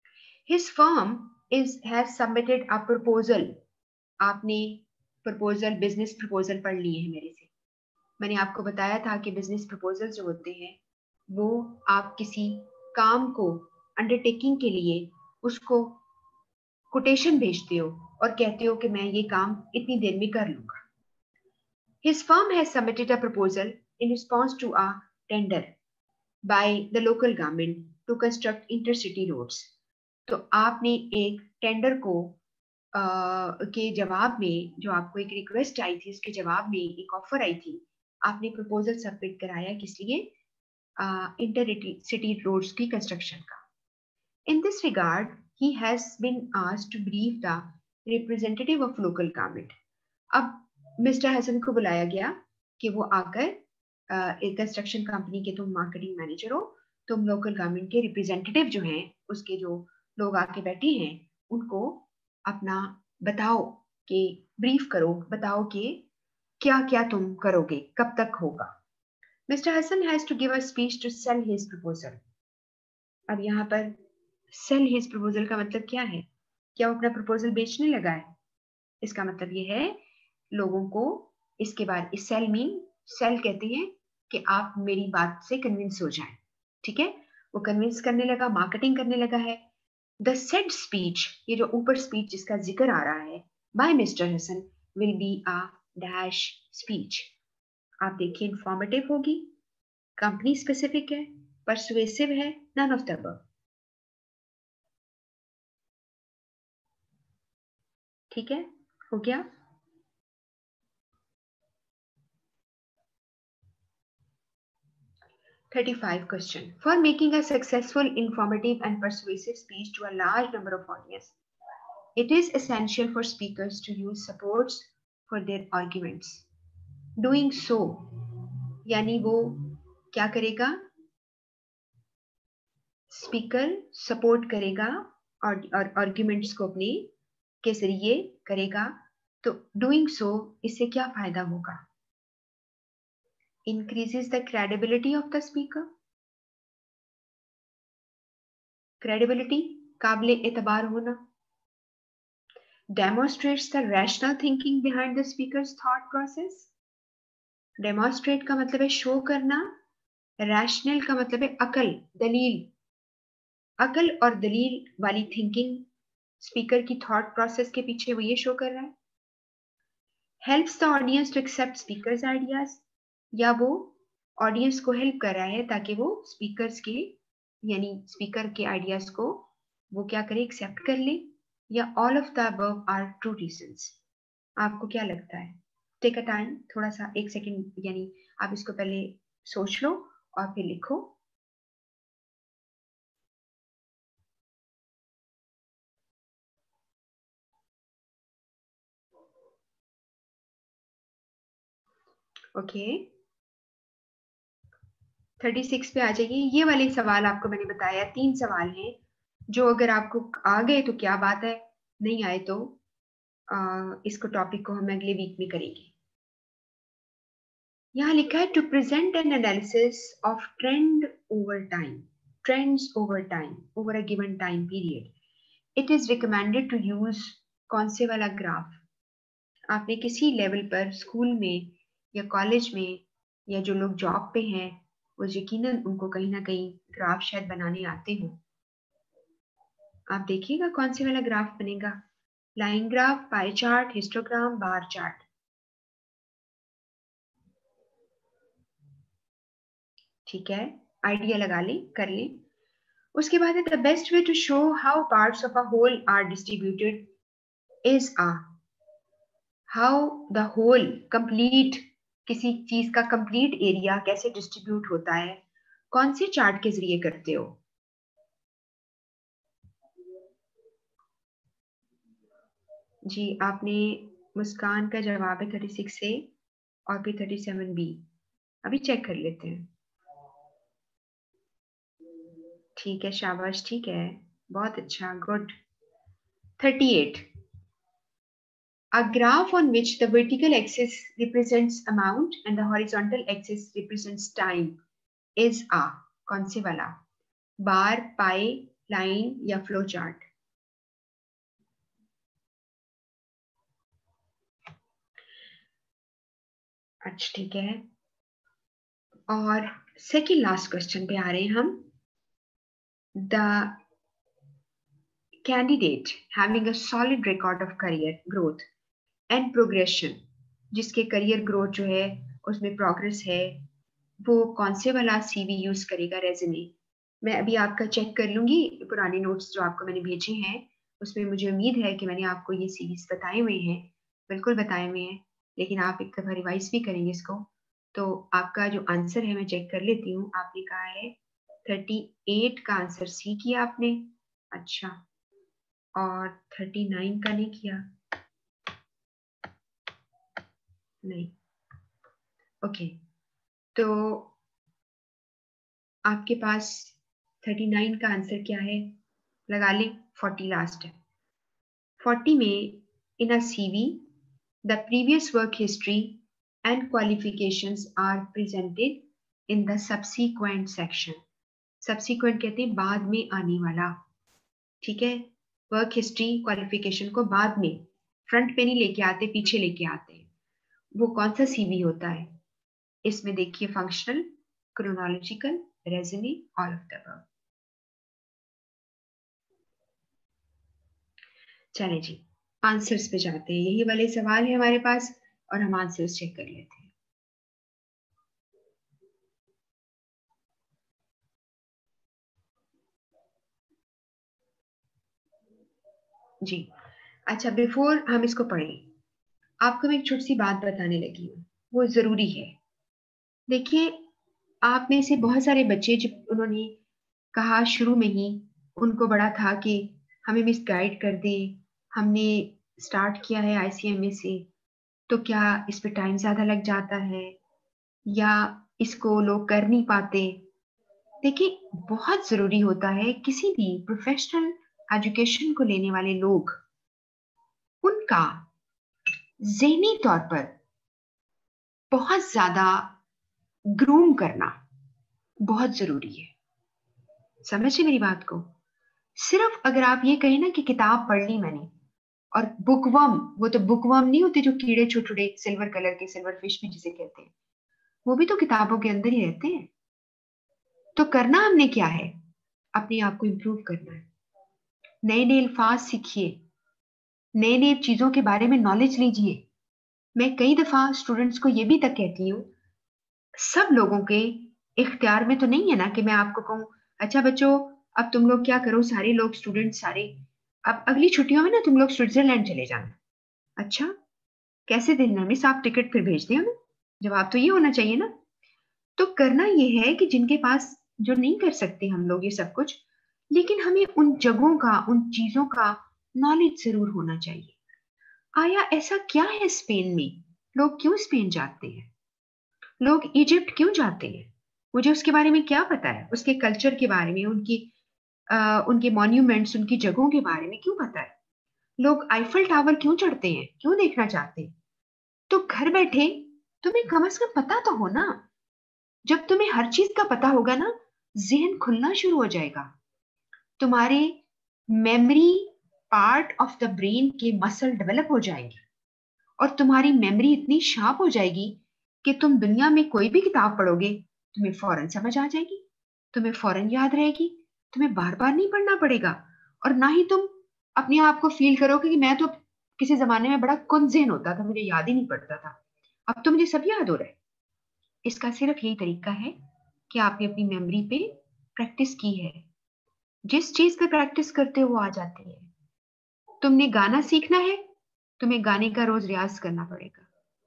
His firm has submitted a proposal. आपने प्रपोजल, बिजनेस प्रपोजल पढ़ लिए हैं मेरे से. मैंने आपको बताया था कि बिजनेस प्रपोजल जो होते हैं वो आप किसी काम को अंडरटेकिंग के लिए उसको कोटेशन भेजते हो और कहते हो कि मैं ये काम इतनी देर में कर लूंगा. His firm has submitted a proposal in response to a tender by the local government to construct intercity roads. तो आपने एक टेंडर को के जवाब में, जो आपको एक रिक्वेस्ट आई थी उसके जवाब में एक ऑफर आई थी, आपने प्रपोजल सबमिट कराया किस लिए? इंटर सिटी रोड्स की कंस्ट्रक्शन का. In this regard, he has been asked to brief the representative of local government. अब मिस्टर हसन को बुलाया गया कि वो आकर एक कंस्ट्रक्शन कंपनी के तुम मार्केटिंग मैनेजर हो, तुम लोकल गवर्नमेंट के रिप्रेजेंटेटिव जो हैं, उसके जो लोग आके बैठे हैं, उनको अपना बताओ कि ब्रीफ करो, बताओ कि क्या क्या तुम करोगे, कब तक होगा. Mister Hassan has to give a speech to sell his proposal. अब यहाँ पर सेल हिज प्रपोजल का मतलब क्या है? क्या वो अपना प्रपोजल बेचने लगा है? इसका मतलब ये है लोगों को इसके बाद, इस सेल मीन, सेल कहते हैं कि आप मेरी बात से कन्विंस हो जाएं. ठीक है, वो कन्विंस करने लगा, मार्केटिंग करने लगा है. द सेड स्पीच, ये जो ऊपर स्पीच जिसका जिक्र आ रहा है by mister Hassan, will be a dash speech. आप देखिए, इंफॉर्मेटिव होगी, कंपनी स्पेसिफिक है, परसुएसिव है, नन ऑफ द अबव. ठीक है, हो गया. $35 question. For making a successful, informative and persuasive speech to a large number of audience, it is essential for speakers to use supports for their arguments. Doing so, यानी वो क्या करेगा? Speaker support करेगा और आर्ग्यूमेंट्स को अपने के जरिए करेगा. तो डूइंग सो, इससे क्या फायदा होगा? Increases the credibility of the speaker. Credibility, काबिले एतबार होना. Demonstrates the rational thinking behind the speaker's thought process. Demonstrate का मतलब है शो करना, rational का मतलब है अकल, दलील. अकल और दलील वाली थिंकिंग स्पीकर की थॉट प्रोसेस के पीछे वो ये शो कर रहा है. Helps the audience to accept speakers ideas, या वो ऑडियंस को हेल्प कर रहा है ताकि वो स्पीकर्स के, यानी स्पीकर के आइडियाज को वो क्या करे, एक्सेप्ट कर ले. या all of the above are true reasons. आपको क्या लगता है? टेक अ टाइम, थोड़ा सा, 1 सेकेंड, यानी आप इसको पहले सोच लो और फिर लिखो. ओके, 36 पे आ जाइए. ये वाले सवाल आपको मैंने बताया 3 सवाल हैं जो अगर आपको आ गए तो क्या बात है, नहीं आए तो इसको टॉपिक को हम अगले वीक में करेंगे. यहाँ लिखा है to present an analysis of trend over time, trends over time, over a given time period. It is recommended to use कौन से वाला ग्राफ? आपने किसी लेवल पर स्कूल में या कॉलेज में, या जो लोग जॉब पे हैं वो यकीनन उनको कहीं ना कहीं ग्राफ शायद बनाने आते हो. आप देखिएगा कौन से वाला ग्राफ बनेगा. Line graph, pie chart, histogram, bar chart. ठीक है, आइडिया लगा लें, कर लें. उसके बाद है the best way to show how parts of a whole are distributed is a, how the whole complete, किसी चीज का कंप्लीट एरिया कैसे डिस्ट्रीब्यूट होता है, कौन से चार्ट के जरिए करते हो? जी, आपने, मुस्कान का जवाब है 36 से और फिर 37 बी. अभी चेक कर लेते हैं. ठीक है, शाबाश, ठीक है, बहुत अच्छा, good. 38. A graph on which the vertical axis represents amount and the horizontal axis represents time is a, कौन से वाला? बार, पाई, लाइन या फ्लो चार्ट? अच्छा ठीक है, और सेकंड लास्ट क्वेश्चन पे आ रहे हैं हम। The candidate having a solid record of career growth and progression, जिसके करियर ग्रोथ जो है उसमें प्रोग्रेस है, वो कौन से वाला सीवी यूज करेगा, रेज्यूमे? मैं अभी आपका चेक कर लूंगी, पुराने नोट्स जो आपको मैंने भेजे हैं उसमें मुझे उम्मीद है कि मैंने आपको ये सीरीज बताए हुए हैं, बिल्कुल बताए हुए हैं, लेकिन आप एक दफा रिवाइज भी करेंगे इसको। तो आपका जो आंसर है मैं चेक कर लेती हूँ। आपने कहा है 38 का आंसर सी किया आपने, अच्छा, और 39 का नहीं किया, नहीं, ओके। तो आपके पास 39 का आंसर क्या है, लगा लें, 40 लास्ट है। 40 में in a CV the previous work history and qualifications are presented in the subsequent section. Subsequent कहते हैं बाद में आने वाला, ठीक है। वर्क हिस्ट्री क्वालिफिकेशन को बाद में, फ्रंट पे नहीं लेके आते, पीछे लेके आते हैं। वो कौन सा सीवी होता है? इसमें देखिए, functional, chronological, resume, all of the above. चले जी, आंसर्स पे जाते हैं। यही वाले सवाल है हमारे पास और हम आंसर्स चेक कर लेते हैं। जी, अच्छा, बिफोर हम इसको पढ़ें, आपको मैं एक छोटी सी बात बताने लगी हूँ, वो जरूरी है। देखिए, आप में से बहुत सारे बच्चे, जब उन्होंने कहा शुरू में ही, उनको बड़ा था कि हमें मिस गाइड कर दे, हमने स्टार्ट किया है आईसीएमए से, तो क्या इस पे टाइम ज्यादा लग जाता है या इसको लोग कर नहीं पाते? देखिए, बहुत जरूरी होता है किसी भी प्रोफेशनल एजुकेशन को लेने वाले लोग, उनका ज़हनी तौर पर बहुत ज्यादा ग्रूम करना बहुत जरूरी है। समझिए मेरी बात को। सिर्फ अगर आप ये कहें ना कि किताब पढ़ ली मैंने, और बुकवर्म, वो तो बुकवर्म नहीं होते जो कीड़े छोटे छोटे सिल्वर कलर के, सिल्वर फिश भी जिसे कहते हैं, वो भी तो किताबों के अंदर ही रहते हैं। तो करना हमने क्या है, अपने आप को इम्प्रूव करना है, नए नए अल्फाज सीखिए, नए नए चीजों के बारे में नॉलेज लीजिए। मैं कई दफा स्टूडेंट्स को ये भी तक कहती हूँ, सब लोगों के इख्तियार में तो नहीं है ना कि मैं आपको कहूँ, अच्छा बच्चों अब तुम लोग क्या करो, सारे लोग स्टूडेंट सारे, अब अगली छुट्टियों में ना तुम लोग स्विट्जरलैंड चले जाना। अच्छा, कैसे देना मिस, आप टिकट फिर भेज दिया हमें? जवाब तो ये होना चाहिए ना। तो करना ये है कि जिनके पास, जो नहीं कर सकते हम लोग ये सब कुछ, लेकिन हमें उन जगहों का, उन चीजों का नॉलेज जरूर होना चाहिए। आया ऐसा क्या है स्पेन में, लोग क्यों स्पेन जाते हैं, लोग इजिप्ट क्यों जाते हैं? मुझे उसके बारे में क्या पता है, उसके कल्चर के बारे में, उनके मॉन्यूमेंट्स, उनकी जगहों के बारे में क्यों पता है? लोग आईफल टावर क्यों चढ़ते हैं, क्यों देखना चाहते हैं? तो घर बैठे तुम्हें कम से कम पता तो हो ना। जब तुम्हें हर चीज का पता होगा ना, जहन खुलना शुरू हो जाएगा, तुम्हारे memory part of the brain के मसल डेवलप हो जाएंगे, और तुम्हारी मेमोरी इतनी शार्प हो जाएगी कि तुम दुनिया में कोई भी किताब पढ़ोगे, तुम्हें फौरन समझ आ जाएगी, तुम्हें फौरन याद रहेगी, तुम्हें बार बार नहीं पढ़ना पड़ेगा। और ना ही तुम अपने आप को फील करोगे कि मैं तो किसी जमाने में बड़ा कुंद ज़हन होता था, मुझे याद ही नहीं पड़ता था, अब तो मुझे सब याद हो रहा है। इसका सिर्फ यही तरीका है कि आपने अपनी मेमोरी पे प्रैक्टिस की है। जिस चीज पे प्रैक्टिस करते हो वो आ जाती है। तुमने गाना सीखना है, तुम्हें गाने का रोज रियाज करना पड़ेगा,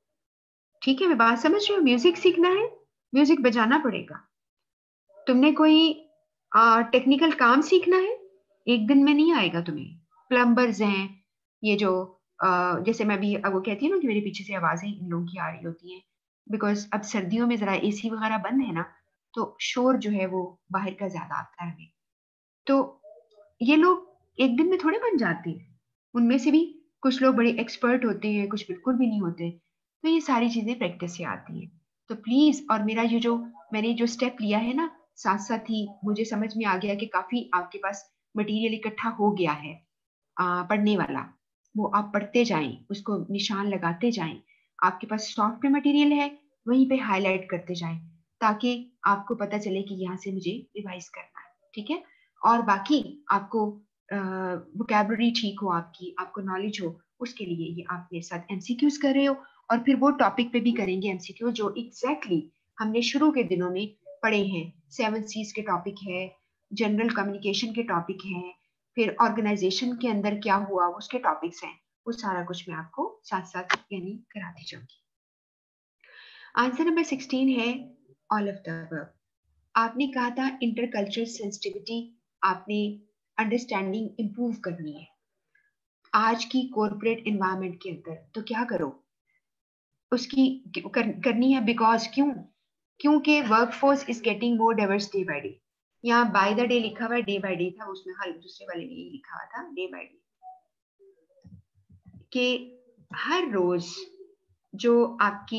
ठीक है, मैं बात समझ रही हूँ। म्यूजिक सीखना है, म्यूजिक बजाना पड़ेगा। तुमने कोई टेक्निकल काम सीखना है, एक दिन में नहीं आएगा तुम्हें। प्लम्बर्स हैं, ये जो जैसे मैं भी अब वो कहती हूँ ना कि मेरे पीछे से आवाजें इन लोगों की आ रही होती हैं, बिकॉज अब सर्दियों में जरा एसी वगैरह बंद है ना, तो शोर जो है वो बाहर का ज्यादा आता है हमें। तो ये लोग एक दिन में थोड़े बन जाते हैं, उनमें से भी कुछ लोग बड़े एक्सपर्ट होते हैं, कुछ बिल्कुल भी नहीं होते। तो ये सारी चीजें प्रैक्टिस से आती हैं। तो प्लीज, और मेरा ये जो मैंने जो स्टेप लिया है ना, साथ साथ ही मुझे समझ में आ गया कि काफी आपके पास मटेरियल इकट्ठा हो गया है पढ़ने वाला, वो आप पढ़ते जाएं, उसको निशान लगाते जाएं। आपके पास सॉफ्ट मटेरियल है, वहीं पे हाईलाइट करते जाएं, ताकि आपको पता चले कि यहाँ से मुझे रिवाइज करना है, ठीक है। और बाकी आपको वोकैबुलरी ठीक हो, आपको नॉलेज हो, उसके लिए ये आप मेरे साथ एमसीक्यूज कर रहे हो, और फिर वो टॉपिक पे भी करेंगे एमसीक्यू जो एग्जैक्टली हमने शुरू के दिनों में पढ़े हैं। 7 C's के टॉपिक है, जनरल कम्युनिकेशन के टॉपिक हैं, फिर ऑर्गेनाइजेशन के अंदर क्या हुआ उसके टॉपिक्स हैं, वो सारा कुछ मैं आपको साथ साथ यानी कराती जाऊंगी। आंसर नंबर 16 है ऑल ऑफ द अबव। आपने कहा था इंटरकल्चरल सेंसिटिविटी, आपने अंडरस्टैंडिंग इंप्रूव करनी है आज की कॉर्पोरेट एनवायरनमेंट के अंदर, तो क्या करो उसकी करनी है। बिकॉज क्योंकि workforce is getting more diverse day by day. यहाँ बाय द डे लिखा हुआ है, डे बाय डे था उसमें, हल दूसरे वाले में यही लिखा हुआ था डे बाय डे, कि हर रोज जो आपकी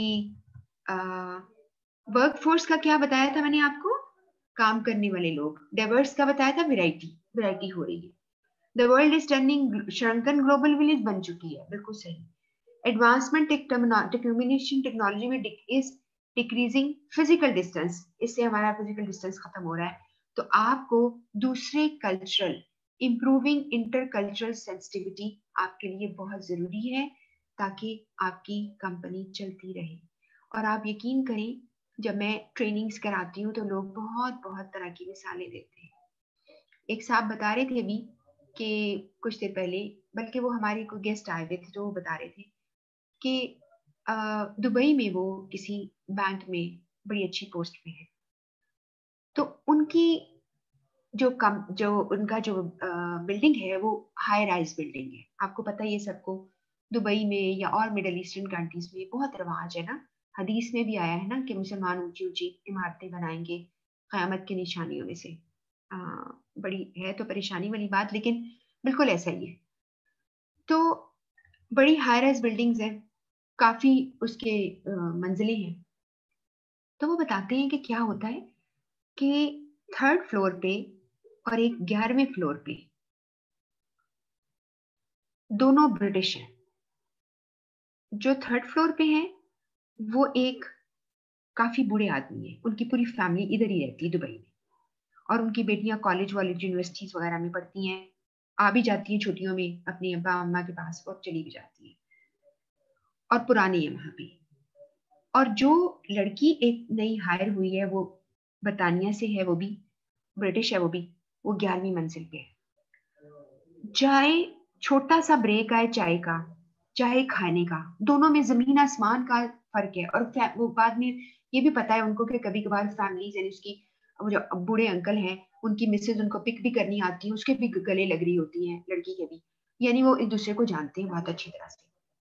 वर्कफोर्स का क्या बताया था मैंने आपको, काम करने वाले लोग, डाइवर्स का बताया था, वैरायटी हो रही है। The world is turning shrunken global village बन चुकी है, बिल्कुल सही। एडवांसमेंट कम्युनिकेशन टेक्नोलॉजी में इज डिक्रीजिंग फिजिकल डिस्टेंस, इससे हमारा फिजिकल डिस्टेंस खत्म हो रहा है। तो आपको दूसरे कल्चरल, इंप्रूविंग इंटरकल्चरल सेंसिटिविटी आपके लिए बहुत जरूरी है, ताकि आपकी कंपनी चलती रहे। और आप यकीन करें, जब मैं ट्रेनिंग्स कराती हूँ तो लोग बहुत बहुत तरह की मिसालें देते हैं। एक साहब बता रहे थे अभी कि कुछ देर पहले, बल्कि वो हमारे कोई गेस्ट आए हुए थे, तो वो बता रहे थे कि दुबई में वो किसी बैंक में बड़ी अच्छी पोस्ट पे है, तो उनकी जो उनका जो बिल्डिंग है वो हाई राइज बिल्डिंग है। आपको पता ही है सबको, दुबई में या और मिडल ईस्टर्न कंट्रीज में बहुत रिवाज है ना, हदीस में भी आया है ना कि मुसलमान ऊंची ऊंची इमारतें बनाएंगे क़यामत की निशानियों में से। बड़ी है तो परेशानी वाली बात, लेकिन बिल्कुल ऐसा ही है। तो बड़ी हाई राइज बिल्डिंग्स हैं, काफी उसके मंजिलें हैं। तो वो बताते हैं कि क्या होता है कि 3rd फ्लोर पे और एक 11वें फ्लोर पे दोनों ब्रिटिश हैं। जो 3rd फ्लोर पे हैं वो एक काफी बूढ़े आदमी है, उनकी पूरी फैमिली इधर ही रहती है दुबई में, और उनकी बेटियां कॉलेज वॉलेज यूनिवर्सिटीज वगैरह में पढ़ती हैं, आ भी जाती हैं छुट्टियों में अपने अब्बा अम्मा के पास और चली भी जाती हैं, और पुरानी है वहां पे। और जो लड़की एक नई हायर हुई है वो बर्तानिया से है, वो भी ब्रिटिश है, वो 11वीं मंजिल पे है। चाहे छोटा सा ब्रेक आए चाय का, चाहे खाने का, दोनों में जमीन आसमान का फर्क है। और वो बाद में ये भी पता है उनको कि कभी कभार फैमिलीज यानी उसकी वो जो बूढ़े अंकल हैं उनकी मिसेज उनको पिक भी करनी आती है, उसके भी गले लग रही होती हैं लड़की के भी, यानी वो एक दूसरे को जानते हैं बहुत अच्छी तरह से।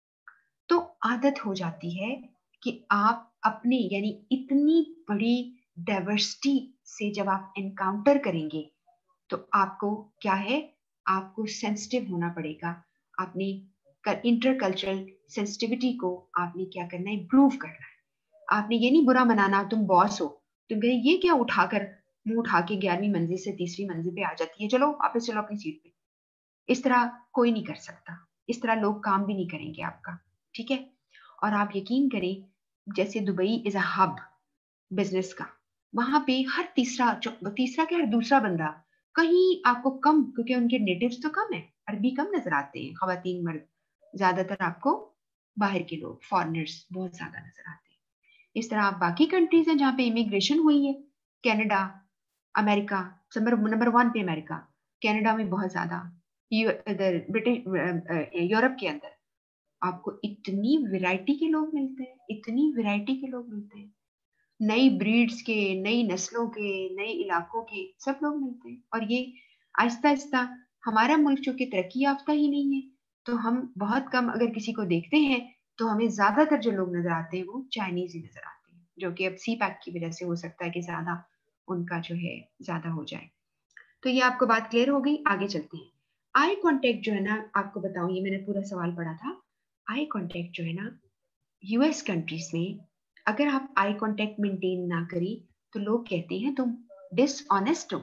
तो आदत हो जाती है कि आप अपने यानी इतनी बड़ी डाइवर्सिटी से जब आप एनकाउंटर करेंगे तो आपको क्या है, आपको सेंसिटिव होना पड़ेगा। आपने इंटरकल्चरल सेंसिटिविटी को आपने क्या करना है, इम्प्रूव करना है। आपने ये नहीं बुरा मनाना, तुम बॉस हो, तुम कहे ये क्या उठाकर मुंह उठा के 11वीं मंजिल से 3री मंजिल पे आ जाती है, चलो वापस चलो अपनी सीट पे। इस तरह कोई नहीं कर सकता, इस तरह लोग काम भी नहीं करेंगे आपका, ठीक है। और आप यकीन करें, जैसे Dubai is a hub business का, वहां पे हर तीसरा क्या, हर दूसरा बंदा कहीं आपको कम, क्योंकि उनके नेटिव्स तो कम है, अरबी कम नजर आते हैं, खवातीन मर्द, ज्यादातर आपको बाहर के लोग फॉरेनर्स बहुत ज्यादा नजर आते हैं। इस तरह आप बाकी कंट्रीज हैं जहाँ पे इमिग्रेशन हुई है, कनाडा, अमेरिका, नंबर 1 पे अमेरिका, कनाडा में बहुत ज्यादा, इधर ब्रिटिश यूरोप के अंदर आपको इतनी वैरायटी के लोग मिलते हैं, इतनी वैरायटी के लोग मिलते हैं, नई ब्रीड्स के, नई नस्लों के, नए इलाकों के सब लोग मिलते हैं। और ये आहिस्ता आहिस्ता, हमारा मुल्क जो कि तरक्की याफ्ता ही नहीं है, तो हम बहुत कम अगर किसी को देखते हैं तो हमें ज्यादातर जो लोग नजर आते हैं वो चाइनीज ही नजर आते हैं, जो कि अब सी पैक की वजह से हो सकता है कि ज्यादा उनका जो है ज्यादा हो जाए। तो ये आपको बात क्लियर हो गई, आगे चलते हैं। आई कांटेक्ट जो है ना, आपको बताऊं, ये मैंने पूरा सवाल पढ़ा था। आई कांटेक्ट जो है ना, यूएस कंट्रीज में अगर आप आई कांटेक्ट मेंटेन ना करें तो लोग कहते हैं तुम डिसऑनेस्ट हो।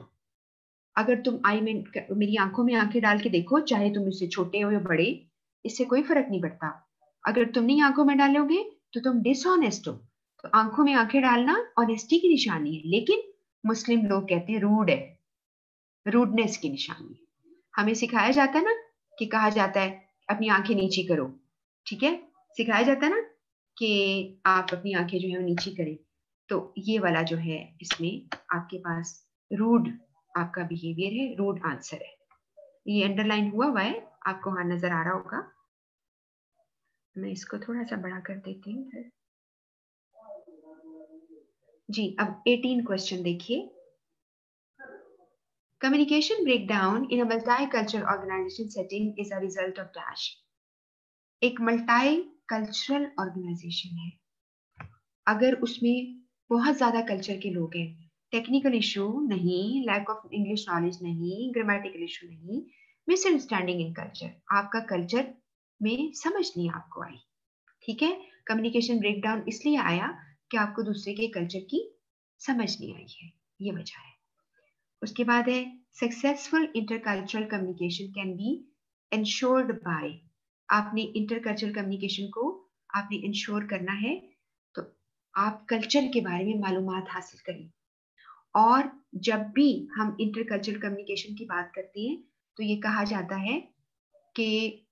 अगर तुम मेरी आंखों में आंखें डाल के देखो, चाहे तुम इससे छोटे हो या बड़े, इससे कोई फर्क नहीं पड़ता, अगर तुम नहीं आंखों में डालोगे तो तुम डिसऑनेस्ट हो। तो आंखों में आंखें डालना ऑनेस्टी की निशानी है, लेकिन मुस्लिम लोग कहते हैं रूड है, रूडनेस की निशानी है। हमें सिखाया जाता है ना कि कहा जाता है अपनी आंखें नीची करो, ठीक है, सिखाया जाता है ना कि आप अपनी आंखें जो है वो नीची करें। तो ये वाला जो है इसमें आपके पास रूड आपका बिहेवियर है, रूड आंसर है। ये अंडरलाइन हुआ है, आपको हाँ नजर आ रहा होगा। मैं इसको थोड़ा सा बड़ा कर देती हूँ फिर। जी अब 18 क्वेश्चन देखिए। Communication breakdown in a multicultural organization setting is a result of dash. एक multicultural organization है, अगर उसमें बहुत ज्यादा कल्चर के लोग हैं, टेक्निकल इशू नहीं, लैक ऑफ इंग्लिश नॉलेज नहीं, ग्रामेटिकल इशू नहीं, मिसअंडरस्टैंडिंग इन कल्चर, आपका कल्चर में समझ नहीं आपको आई, ठीक है। कम्युनिकेशन ब्रेकडाउन इसलिए आया कि आपको दूसरे के कल्चर की समझ नहीं आई है, ये वजह है। उसके बाद है successful intercultural communication can be ensured by, आपने इंटरकल्चरल कम्युनिकेशन को आपने इंश्योर करना है, तो आप कल्चर के बारे में मालूमात हासिल करें। और जब भी हम इंटरकल्चरल कम्युनिकेशन की बात करते हैं तो ये कहा जाता है कि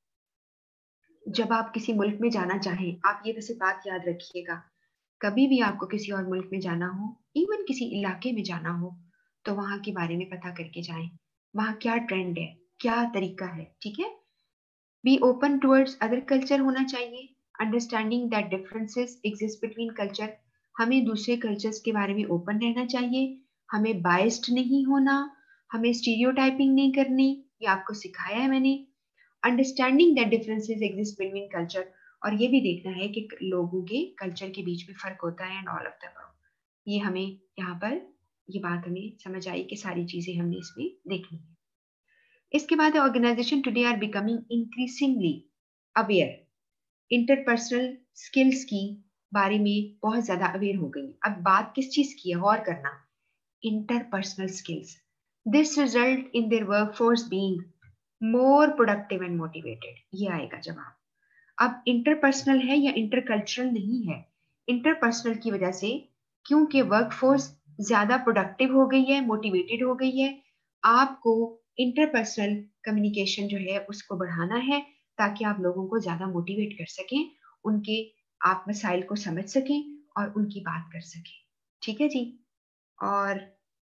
जब आप किसी मुल्क में जाना चाहें, आप ये वैसे बात याद रखिएगा, कभी भी आपको किसी और मुल्क में जाना हो, इवन किसी इलाके में जाना हो, तो वहां के बारे में पता करके जाएं, वहां क्या ट्रेंड है, क्या तरीका है, ठीक है। Be open towards other culture होना चाहिए, understanding that differences exist between culture, हमें दूसरे कल्चर्स के बारे में ओपन रहना चाहिए, हमें बाइस्ड नहीं होना, हमें स्टीरियोटाइपिंग नहीं करनी, ये आपको सिखाया है मैंने। Understanding that differences exist between culture, और ये भी देखना है कि लोगों के कल्चर के बीच में फर्क होता है, and all of the above. ये हमें यहाँ पर ये बात हमें समझ आई कि सारी चीजें हमने इसमें देखनी है। इसके बाद organisation today are becoming increasingly aware, interpersonal skills की बारे में बहुत ज्यादा अवेयर हो गई। अब बात किस चीज की है, गौर करना, interpersonal skills. This result in their workforce being more productive and motivated, ये आएगा जवाब। अब इंटरपर्सनल है या इंटरकल्चरल नहीं है, इंटरपर्सनल की वजह से, क्योंकि वर्कफोर्स ज्यादा प्रोडक्टिव हो गई है, मोटिवेटेड हो गई है, आपको इंटरपर्सनल कम्युनिकेशन जो है उसको बढ़ाना है, ताकि आप लोगों को ज्यादा मोटिवेट कर सकें, उनके आप मसाइल को समझ सकें और उनकी बात कर सकें, ठीक है जी। और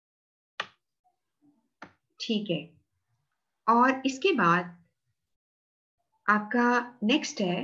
ठीक है, और इसके बाद आपका नेक्स्ट है,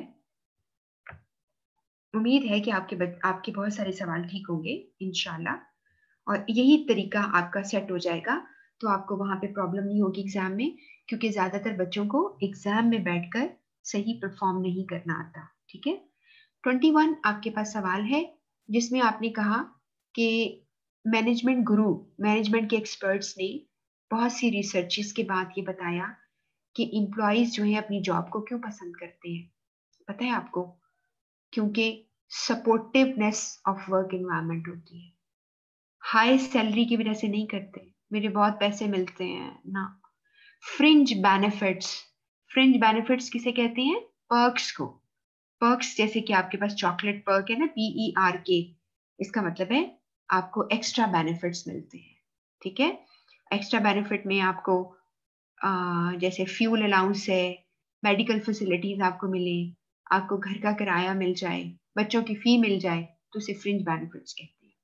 उम्मीद है कि आपके बहुत सारे सवाल ठीक होंगे इंशाल्लाह, और यही तरीका आपका सेट हो जाएगा, तो आपको वहां पे प्रॉब्लम नहीं होगी एग्जाम में, क्योंकि ज्यादातर बच्चों को एग्जाम में बैठकर सही परफॉर्म नहीं करना आता, ठीक है। 21 आपके पास सवाल है, जिसमें आपने कहा कि मैनेजमेंट गुरु, मैनेजमेंट के एक्सपर्ट्स ने बहुत सी रिसर्चेस के बाद ये बताया कि एम्प्लॉयज जो है अपनी जॉब को क्यों पसंद करते हैं, पता है आपको? क्योंकि सपोर्टिवनेस ऑफ वर्क एनवायरनमेंट होती है, हाई सैलरी की वजह से नहीं करते, मेरे बहुत पैसे मिलते हैं ना। फ्रिंज बेनिफिट्स, फ्रिंज बेनिफिट्स किसे कहते हैं? पर्क्स को। पर्क्स जैसे कि आपके पास चॉकलेट पर्क है ना, PERK, इसका मतलब है आपको एक्स्ट्रा बेनिफिट्स मिलते हैं, ठीक है। एक्स्ट्रा बेनिफिट में आपको जैसे फ्यूल अलाउंस है, मेडिकल फैसिलिटीज आपको मिले, आपको घर का किराया मिल जाए, बच्चों की फी मिल जाए, तो उसे फ्रिंज बेनिफिट्स कहते हैं,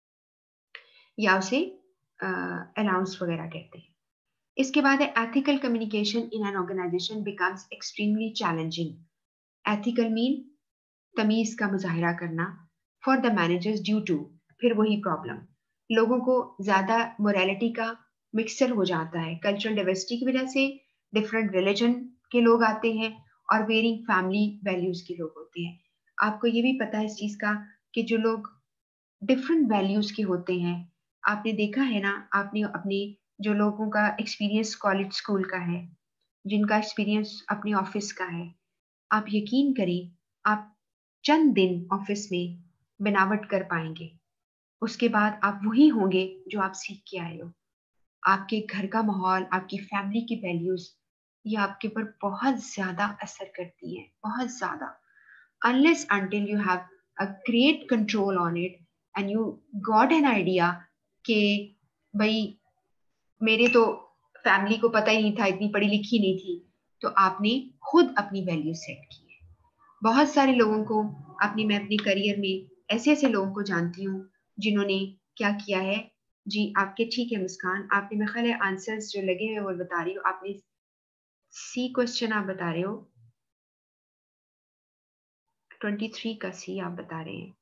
या उसे अलाउंस वगैरह कहते हैं। इसके बाद है ethical communication in an organisation becomes extremely challenging. Ethical mean तमीज का मुजाहरा करना, for the managers due to, फिर वही प्रॉब्लम, लोगों को ज्यादा मोरालिटी का मिक्सचर हो जाता है, कल्चरल डाइवर्सिटी की वजह से डिफरेंट रिलीजन के लोग आते हैं और वेरिंग फैमिली वैल्यूज के लोग होते हैं। आपको ये भी पता है इस चीज का कि जो लोग डिफरेंट वैल्यूज के होते हैं, आपने देखा है ना, आपने अपने जो लोगों का एक्सपीरियंस कॉलेज स्कूल का है, जिनका एक्सपीरियंस अपने ऑफिस का है, आप यकीन करें, आप चंद दिन ऑफिस में बनावट कर पाएंगे, उसके बाद आप वही होंगे जो आप सीख के आए हो। आपके घर का माहौल, आपकी फैमिली की वैल्यूज, ये आपके ऊपर बहुत ज्यादा असर करती है, बहुत ज्यादा। Unless until you have a great control on it and you got an idea कि भाई मेरे तो फैमिली को पता ही नहीं था, इतनी पढ़ी लिखी नहीं थी, तो आपने खुद अपनी वैल्यू सेट की है। बहुत सारे लोगों को मैं अपने करियर में ऐसे ऐसे लोगों को जानती हूँ जिन्होंने क्या किया है। जी आपके ठीक है मुस्कान, आपने मेरे ख्याल है आंसर्स जो लगे हुए वो बता रही हो, आपने सी क्वेश्चन आप बता रहे हो, 23 का सी आप बता रहे हैं।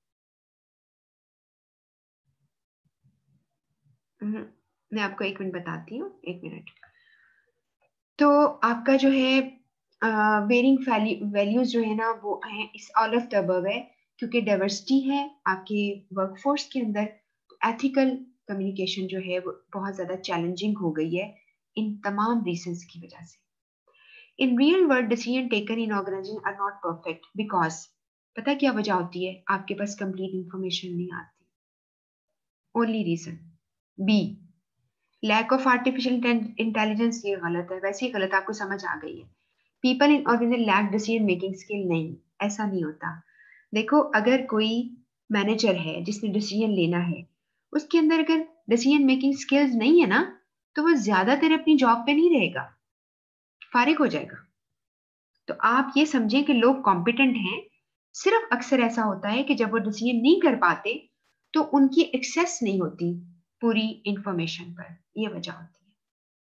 मैं आपको एक मिनट बताती हूँ, एक मिनट। तो आपका जो है वेरिंग वैल्यूज जो है ना वो है इस ऑल ऑफ द अबव है, क्योंकि डाइवर्सिटी है आपके वर्कफोर्स के अंदर। एथिकल कम्युनिकेशन जो है वो बहुत ज्यादा चैलेंजिंग हो गई है इन तमाम रीजंस की वजह से। In real world decision taken in organisation are not perfect because पता क्या वजह होती है, आपके पास कंप्लीट इंफॉर्मेशन नहीं आती। Only reason be lack of artificial intelligence, ये गलत है, वैसे ही गलत, आपको समझ आ गई है। People in organisation lack decision making skill, नहीं ऐसा नहीं होता। देखो अगर कोई मैनेजर है जिसने डिसीजन लेना है, उसके अंदर अगर डिसीजन मेकिंग स्किल्स नहीं है ना, तो वो ज्यादा देर अपनी जॉब पे नहीं रहेगा, फारिग हो जाएगा। तो आप ये समझें कि लोग कॉम्पिटेंट हैं, सिर्फ अक्सर ऐसा होता है कि जब वो डिसीजन नहीं कर पाते तो उनकी एक्सेस नहीं होती पूरी इंफॉर्मेशन पर, ये वजह होती है।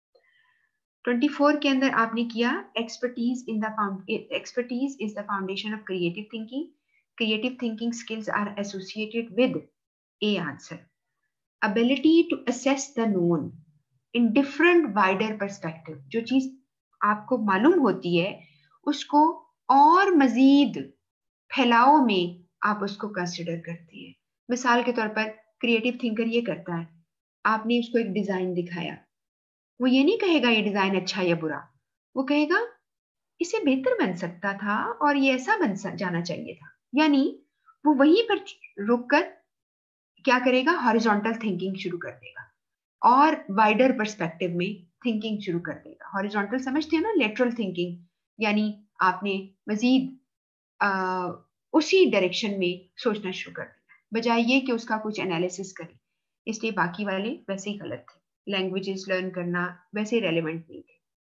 24 के अंदर आपने किया expertise is the foundation of creative thinking. Creative thinking skills are associated with a answer ability to assess the known in different wider perspective। जो चीज आपको मालूम होती है उसको और मजीद फैलाव में आप उसको कंसिडर करती है। मिसाल के तौर पर क्रिएटिव थिंकर ये करता है, आपने उसको एक डिजाइन दिखाया, वो ये नहीं कहेगा ये डिजाइन अच्छा या बुरा, वो कहेगा इसे बेहतर बन सकता था और ये ऐसा जाना चाहिए था। यानी वो वहीं पर रुककर क्या करेगा, हॉरिजॉन्टल थिंकिंग शुरू कर देगा और वाइडर पर्सपेक्टिव में थिंकिंग शुरू कर देगा। हॉरिजॉन्टल समझते हैं ना, लेटरल थिंकिंग, यानी आपने मजीद उसी डायरेक्शन में सोचना शुरू कर दिया बजाय ये कि उसका कुछ एनालिसिस करे। इसलिए बाकी वाले वैसे ही गलत थे, लैंग्वेजेस लर्न करना वैसे रेलेवेंट नहीं थे।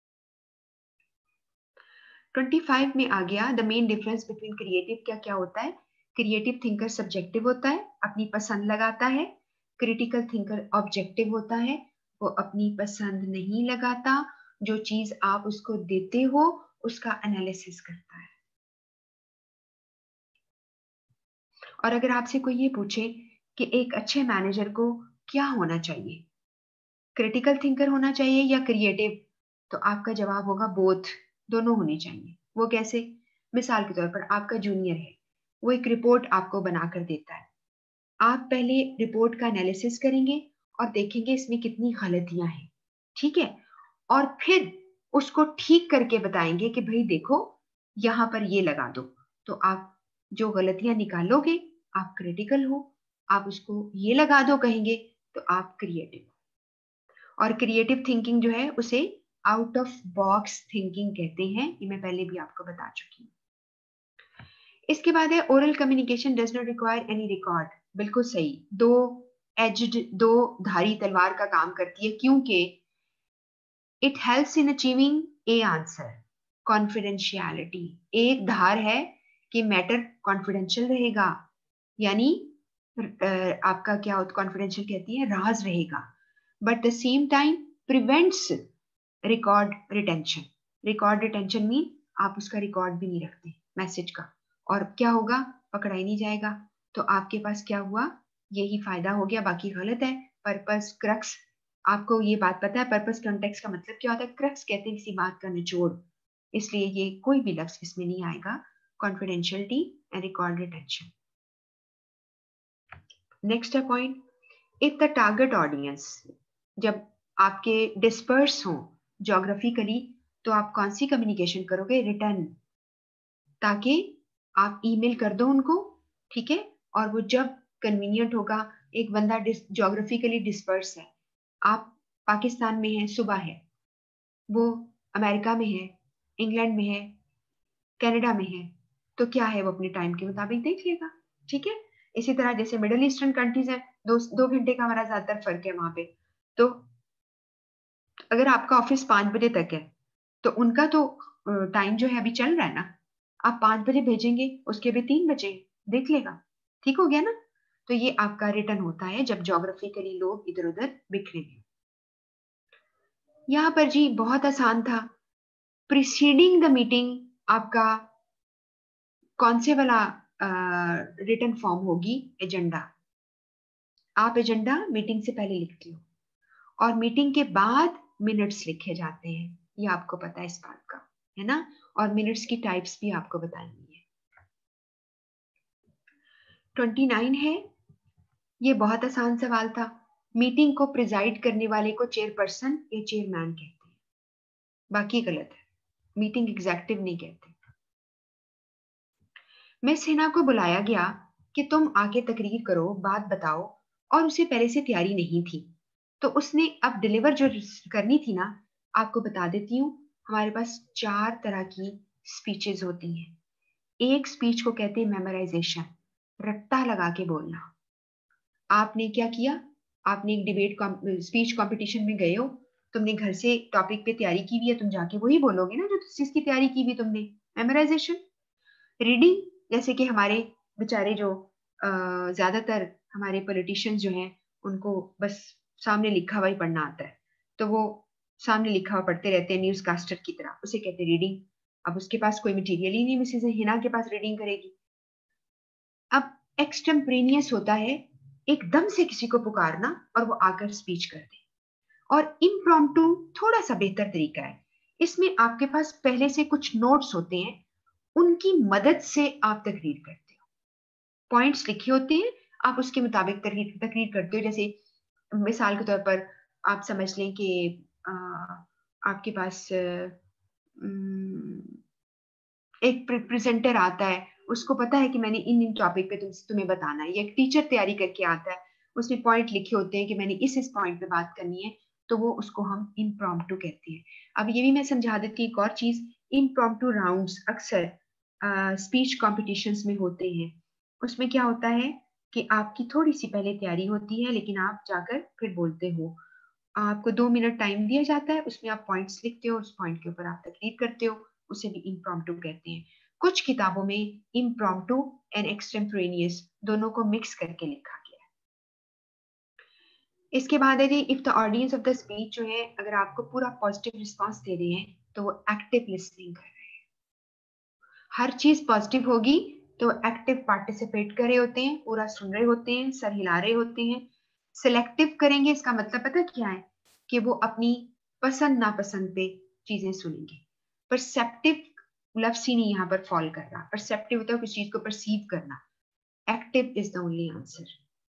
25 में आ गया the main difference between creative, क्या क्या होता है। क्रिएटिव थिंकर सब्जेक्टिव होता है, अपनी पसंद लगाता है। क्रिटिकल थिंकर ऑब्जेक्टिव होता है, वो अपनी पसंद नहीं लगाता, जो चीज आप उसको देते हो उसका एनालिसिस करता है। और अगर आपसे कोई ये पूछे कि एक अच्छे मैनेजर को क्या होना चाहिए, क्रिटिकल थिंकर होना चाहिए या क्रिएटिव, तो आपका जवाब होगा बोथ, दोनों होने चाहिए। वो कैसे, मिसाल के तौर पर आपका जूनियर है, वो एक रिपोर्ट आपको बनाकर देता है, आप पहले रिपोर्ट का एनालिसिस करेंगे और देखेंगे इसमें कितनी गलतियां हैं, ठीक है, और फिर उसको ठीक करके बताएंगे कि भाई देखो यहां पर ये लगा दो। तो आप जो गलतियां निकालोगे आप क्रिटिकल हो, आप उसको ये लगा दो कहेंगे तो आप क्रिएटिव हो। और क्रिएटिव थिंकिंग जो है उसे आउट ऑफ बॉक्स थिंकिंग कहते हैं, ये मैं पहले भी आपको बता चुकी हूँ। इसके बाद है oral communication does not require any record, बिल्कुल सही, दो धारी तलवार का काम करती है, क्योंकि it helps in achieving a answer. Confidentiality, एक धार है कि मैटर कॉन्फिडेंशियल रहेगा, यानी आपका क्या होता, कॉन्फिडेंशियल कहती है राज रहेगा, but the same time prevents record retention. Record retention mean आप उसका रिकॉर्ड भी नहीं रखते मैसेज का, और क्या होगा, पकड़ा ही नहीं जाएगा। तो आपके पास क्या हुआ, यही फायदा हो गया, बाकी गलत है। पर्पस, क्रक्स, आपको ये बात पता है पर्पस कॉन्टेक्स्ट का मतलब क्या होता है, क्रक्स कहते हैं किसी बात का निचोड़, इसलिए ये कोई भी लफ्ज इसमें नहीं आएगा, confidentiality and record retention. Next है point, if the target audience, जब आपके डिस्पर्स हो जोग्राफिकली, तो आप कौन सी कम्युनिकेशन करोगे, रिटर्न, ताकि आप ईमेल कर दो उनको, ठीक है, और वो जब कन्वीनियंट होगा। एक बंदा जोग्राफिकली डिस्पर्स है, आप पाकिस्तान में है, सुबह है, वो अमेरिका में है, इंग्लैंड में है, कनाडा में है, तो क्या है वो अपने टाइम के मुताबिक देख लेगा, ठीक है। इसी तरह जैसे मिडल ईस्टर्न कंट्रीज है, 2 घंटे का हमारा ज्यादातर फर्क है वहां पे। तो अगर आपका ऑफिस 5 बजे तक है तो उनका तो टाइम जो है अभी चल रहा है ना, आप 5 बजे भेजेंगे, उसके भी 3 बजे देख लेगा। ठीक हो गया ना। तो ये आपका रिटर्न होता है जब ज्योग्राफिकली लोग इधर उधर बिखरे हैं। यहाँ पर जी बहुत आसान था। प्रीसीडिंग द मीटिंग आपका कौन से वाला रिटर्न फॉर्म होगी? एजेंडा। आप एजेंडा मीटिंग से पहले लिखते हो और मीटिंग के बाद मिनट्स लिखे जाते हैं। ये आपको पता है इस बात का, है ना। और मिनट्स की टाइप्स भी आपको बतानी है। 29 है, ये बहुत आसान सवाल था। मीटिंग को प्रिजाइड करने वाले को चेयरपर्सन या चेयरमैन कहते हैं, बाकी गलत है। मीटिंग एग्जेक्टिव नहीं कहते। मिस हिना को बुलाया गया कि तुम आके तकरीर करो, बात बताओ, और उसे पहले से तैयारी नहीं थी, तो उसने अब डिलीवर जो करनी थी ना, आपको बता देती हूँ। हमारे पास 4 तरह की स्पीचेस होती हैं। एक स्पीच को कहते हैं मेमोराइजेशन, रट्टा लगा के बोलना। आपने क्या किया? आपने एक डिबेट स्पीच कंपटीशन में गए हो, तुमने घर से टॉपिक पे तैयारी की हुई है, तुम जाके वही बोलोगे ना जो जिसकी तैयारी की हुई तुमने। मेमोराइजेशन। रीडिंग, जैसे कि हमारे बेचारे जो ज्यादातर हमारे पॉलिटिशियंस जो हैं, उनको बस सामने लिखा हुआ ही पढ़ना आता है, तो वो सामने लिखा हुआ पढ़ते रहते हैं न्यूज कास्टर की तरह, उसे कहते हैं रीडिंग। अब उसके पास कोई मटेरियल ही नहीं, मिसेज हिना के पास रीडिंग करेगी। अब एक्सटेम्परेनियस होता है, एकदम से किसी को पुकारना और वो आकर स्पीच कर दे। और इम्प्रॉम्प्टू थोड़ा सा बेहतर तरीका है। इसमें आपके पास पहले से कुछ नोट्स होते हैं, उनकी मदद से आप तकरीर करते हो। पॉइंट्स लिखे होते हैं, आप उसके मुताबिक तकरीर करते हो। जैसे मिसाल के तौर पर आप समझ लें कि आपके पास एक प्रेजेंटर आता है, उसको पता है कि मैंने इन इन टॉपिक पे तुम्हें बताना है। या एक टीचर तैयारी करके आता है, उसमें पॉइंट लिखे होते हैं कि मैंने इस पॉइंट पे बात करनी है, तो वो उसको हम इम्प्रॉम्प्टू कहते हैं। अब ये भी मैं समझा देती हूँ एक और चीज। इम्प्रॉम्प्टू राउंड्स अक्सर स्पीच कॉम्पिटिशन्स में होते हैं। उसमें क्या होता है कि आपकी थोड़ी सी पहले तैयारी होती है, लेकिन आप जाकर फिर बोलते हो। आपको 2 मिनट टाइम दिया जाता है, उसमें आप पॉइंट्स लिखते हो, उस पॉइंट के ऊपर आप तकरीर करते हो, उसे भी इम्प्रॉम्प्टू कहते हैं। कुछ किताबों में इम्प्रॉम्प्टू एंड एक्सटेम्पोरेनियस दोनों को मिक्स करके लिखा गया है। इसके बाद है जी, if the audience of the speech जो है, अगर आपको पूरा पॉजिटिव रिस्पॉन्स दे रहे हैं तो वो एक्टिव लिसनिंग कर रहे हैं। हर चीज पॉजिटिव होगी तो एक्टिव पार्टिसिपेट कर रहे होते हैं, पूरा सुन रहे होते हैं, सर हिला रहे होते हैं। सिलेक्टिव करेंगे, इसका मतलब पता क्या है? कि वो अपनी पसंद नापसंद पे चीजें सुनेंगे। परसेप्टिव लफ्ज ही नहीं यहाँ पर फॉल कर रहा। परसेप्टिव होता है किसी चीज को परसीव करना। Active is the only answer.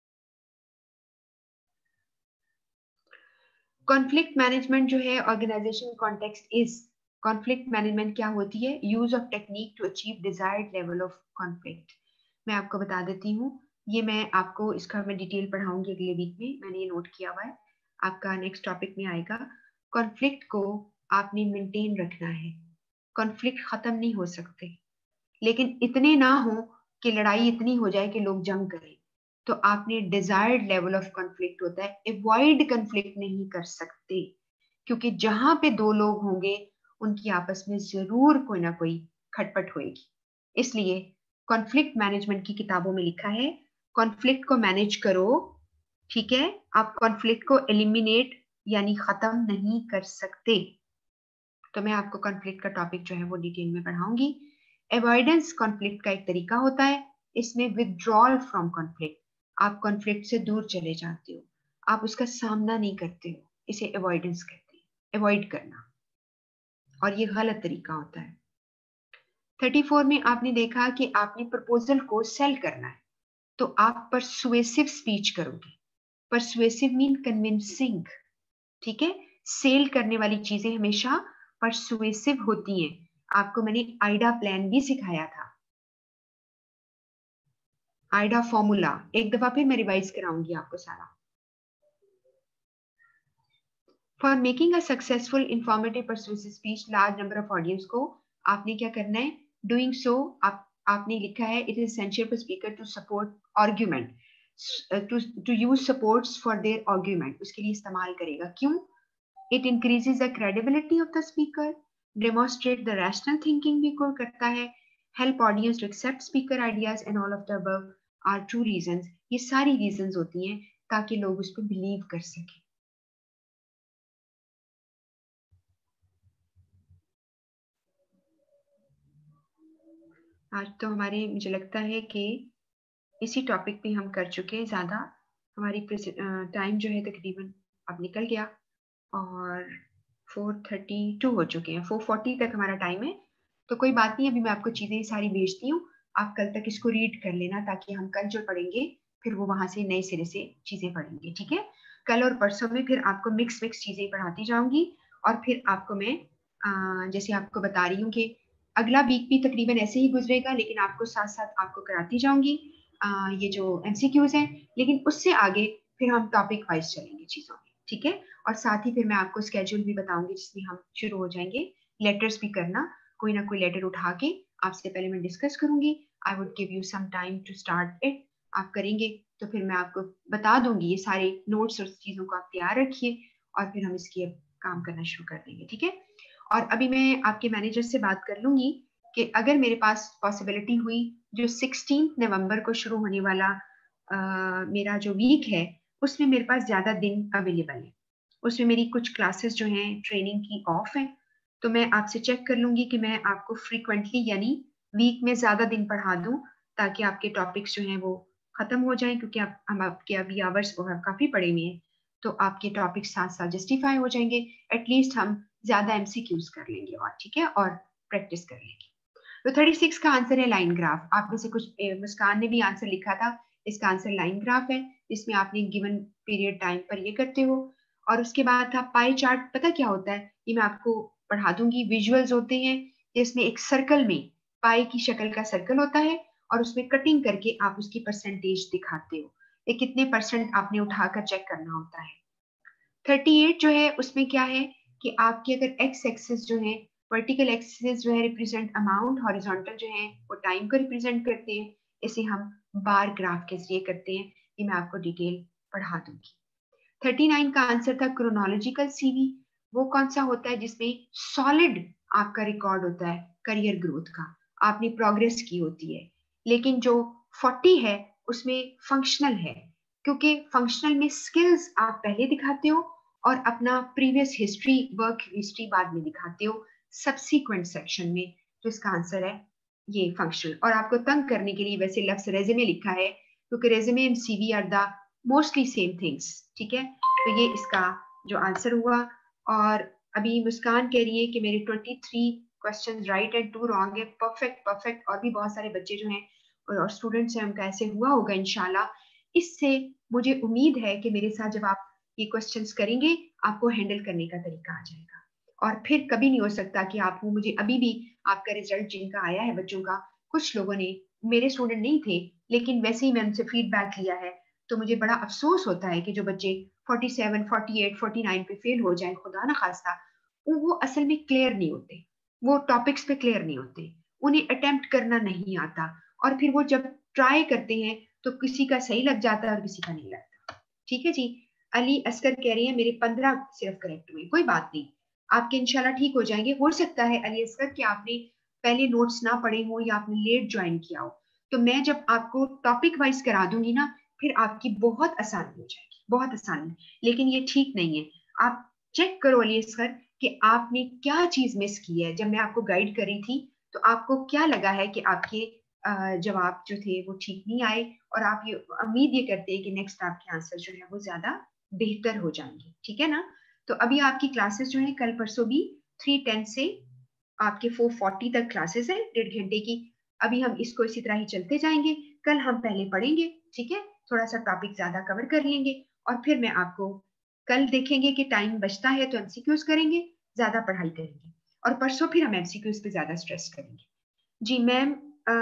Conflict management जो है, organisation context is. Conflict management क्या होती है? Use of technique to achieve desired level of conflict. मैं आपको बता देती हूँ, ये मैं आपको इसका मैं डिटेल पढ़ाऊंगी अगले वीक में, मैंने ये नोट किया हुआ है। आपका नेक्स्ट टॉपिक में आएगा। कॉन्फ्लिक्ट को आपने मेंटेन रखना है। कॉन्फ्लिक्ट खत्म नहीं हो सकते, लेकिन इतने ना हो कि लड़ाई इतनी हो जाए कि लोग जंग करें। तो आपने डिजायर्ड लेवल ऑफ कॉन्फ्लिक्ट होता है, अवॉइड कॉन्फ्लिक्ट नहीं कर सकते, क्योंकि जहां पे 2 लोग होंगे उनकी आपस में जरूर कोई ना कोई खटपट होएगी। इसलिए कॉन्फ्लिक्ट मैनेजमेंट की किताबों में लिखा है, कॉन्फ्लिक्ट को मैनेज करो। ठीक है, आप कॉन्फ्लिक्ट को एलिमिनेट यानी खत्म नहीं कर सकते। तो मैं आपको कॉन्फ्लिक्ट का टॉपिक जो है वो डिटेल में पढ़ाऊंगी। अवॉइडेंस कॉन्फ्लिक्ट का एक तरीका होता है, इसमें विथड्रॉल फ्रॉम कॉन्फ्लिक्ट। आप कॉन्फ्लिक्ट से दूर चले जाते हो, आप उसका सामना नहीं करते हो, इसे अवॉइडेंस कहते हैं, अवॉइड करना। और ये गलत तरीका होता है। 34 में आपने देखा कि आपने प्रपोजल को सेल करना है, तो आप परसुएसिव स्पीच करोगे। Persuasive mean convincing. ठीक है, सेल करने वाली चीजें हमेशा परसुएसिव होती हैं। आपको मैंने आइडा प्लान भी सिखाया था, आइडा फॉर्मूला। एक दफा फिर मैं रिवाइज कराऊंगी आपको सारा। For making a successful informative persuasive speech large number of audience को आपने क्या करना है? डूइंग सो आप आपने लिखा है it is essential for speaker to support argument, to use supports for their argument, उसके लिए इस्तेमाल करेगा। क्यों? It increases the credibility of the speaker, demonstrate the rational thinking भी को करता है, help audience to accept speaker ideas and all of the above are true reasons. ये सारी रीजंस होती हैं ताकि लोग उस पर बिलीव कर सकें। आज तो हमारे, मुझे लगता है कि इसी टॉपिक पे हम कर चुके हैं ज़्यादा। हमारी टाइम जो है तकरीबन अब निकल गया और 4:32 हो चुके हैं, 4:40 तक हमारा टाइम है। तो कोई बात नहीं, अभी मैं आपको चीज़ें सारी भेजती हूँ, आप कल तक इसको रीड कर लेना ताकि हम कल जो पढ़ेंगे फिर वो वहां से नए सिरे से चीज़ें पढ़ेंगे, ठीक है? कल और परसों में फिर आपको मिक्स चीज़ें पढ़ाती जाऊंगी और फिर आपको मैं जैसे आपको बता रही हूँ कि अगला वीक भी तकरीबन ऐसे ही गुजरेगा, लेकिन आपको साथ साथ आपको कराती जाऊंगी ये जो एमसीक्यूज हैं, लेकिन उससे आगे फिर हम टॉपिक वाइज चलेंगे चीज़ों में, ठीक है? और साथ ही फिर मैं आपको स्केड्यूल भी बताऊंगी जिसमें हम शुरू हो जाएंगे लेटर्स भी करना, कोई ना कोई लेटर उठा के आपसे पहले मैं डिस्कस करूंगी। I would give you some time to start it, आप करेंगे तो फिर मैं आपको बता दूंगी, ये सारे नोट्स और चीज़ों को आप तैयार रखिए और फिर हम इसकी काम करना शुरू कर देंगे, ठीक है? और अभी मैं आपके मैनेजर से बात कर लूंगी कि अगर मेरे पास पॉसिबिलिटी हुई जो 16 नवंबर को शुरू होने वाला मेरा जो वीक है उसमें मेरे पास ज़्यादा दिन अवेलेबल है, उसमें मेरी कुछ क्लासेस जो हैं ट्रेनिंग की ऑफ है, तो मैं आपसे चेक कर लूंगी कि मैं आपको फ्रीक्वेंटली यानी वीक में ज़्यादा दिन पढ़ा दूं ताकि आपके टॉपिक्स जो हैं वो ख़त्म हो जाएं, क्योंकि हम आपके अभी आवर्स काफ़ी पड़े हुए हैं, तो आपके टॉपिक साथ साथ जस्टिफाई हो जाएंगे। एटलीस्ट हम ज्यादा एमसीक्यूज कर लेंगे और ठीक है, और प्रैक्टिस कर लेंगे। तो 36 का आंसर है लाइन ग्राफ। आप में से कुछ मुस्कान ने भी आंसर लिखा था, इसका आंसर लाइन ग्राफ है, इसमें आपने गिवन पीरियड टाइम पर ये करते हो। और उसके बाद था पाई चार्ट। पता क्या होता है, ये मैं आपको पढ़ा दूंगी। विजुअल्स होते हैं जिसमें एक सर्कल में पाई की शक्ल का सर्कल होता है और उसमें कटिंग करके आप उसकी परसेंटेज दिखाते हो, ये कितने परसेंट आपने उठाकर चेक करना होता है। 38 जो है उसमें क्या है कि आपकी अगर एक्स एक्सिस जो है, वर्टिकल एक्सिस जो है रिप्रेजेंट अमाउंट, हॉरिजॉन्टल जो है वो टाइम को रिप्रेजेंट करते हैं, इसे हम बार ग्राफ के जरिए करते हैं। ये मैं आपको डिटेल पढ़ा दूंगी। 39 का आंसर था क्रोनोलॉजिकल सीवी। वो कौन सा होता है जिसमें सॉलिड आपका रिकॉर्ड होता है करियर ग्रोथ का, आपने प्रोग्रेस की होती है। लेकिन जो 40 है उसमें फंक्शनल है, क्योंकि फंक्शनल में स्किल्स आप पहले दिखाते हो और अपना प्रीवियस हिस्ट्री, वर्क हिस्ट्री बाद में दिखाते हो सब्सीक्वेंट सेक्शन में। तो इसका आंसर है ये फंक्शनल। और आपको तंग करने के लिए वैसे लफ्ज रेज्यूमे लिखा है, क्योंकि resume and CV are the mostly same things, ठीक है? तो ये इसका जो आंसर हुआ। और अभी मुस्कान कह रही है कि मेरे 23 क्वेश्चन राइट एंड 2 रॉन्ग है। Perfect perfect. और भी बहुत सारे बच्चे जो हैं और स्टूडेंट्स हैं उनका ऐसे हुआ होगा इंशाल्लाह। इससे मुझे उम्मीद है कि मेरे साथ जब आप ये क्वेश्चंस करेंगे आपको हैंडल करने का तरीका आ जाएगा। और फिर कभी नहीं हो सकता कि आपको, मुझे अभी भी आपका रिजल्ट जिनका आया है बच्चों का, कुछ लोगों ने, मेरे स्टूडेंट नहीं थे लेकिन वैसे ही मैं उनसे फीडबैक लिया है, तो मुझे बड़ा अफसोस होता है कि जो बच्चे 47, 48, 49 पे फेल हो जाए, खुदा ना खास्ता, वो असल में क्लियर नहीं होते, वो टॉपिक्स पे क्लियर नहीं होते, उन्हें अटेम्प्ट करना नहीं आता, और फिर वो जब ट्राई करते हैं तो किसी का सही लग जाता है और किसी का नहीं लगता। ठीक है जी। अली असकर कह रही है मेरे 15 सिर्फ करेक्ट हुए। कोई बात नहीं, आपके इंशाल्लाह ठीक हो जाएंगे। हो सकता है अली असकर कि आपने पहले नोट्स ना पढ़े हो या आपने लेट ज्वाइन किया हो, तो मैं जब आपको टॉपिक वाइज करा दूंगी ना फिर आपकी बहुत आसानी हो जाएगी, बहुत आसानी। लेकिन ये ठीक नहीं है। आप चेक करो अली असकर कि आपने क्या चीज मिस की है। जब मैं आपको गाइड कर रही थी तो आपको क्या लगा है कि आपके जवाब जो थे वो ठीक नहीं आए, और आप ये उम्मीद ये करते हैं कि नेक्स्ट आपके आंसर जो है वो ज्यादा बेहतर हो जाएंगे, ठीक है ना? तो अभी आपकी क्लासेस जो है कल परसों भी 3:10 से आपके 4:40 तक क्लासेस है, 1.5 घंटे की। अभी हम इसको इसी तरह ही चलते जाएंगे। कल हम पहले पढ़ेंगे, ठीक है, थोड़ा सा टॉपिक ज्यादा कवर कर लेंगे और फिर मैं आपको कल देखेंगे कि टाइम बचता है तो एमसीक्यूज करेंगे, ज्यादा पढ़ाई करेंगे, और परसों फिर हम एमसीक्यूज पे ज्यादा स्ट्रेस करेंगे। जी मैम,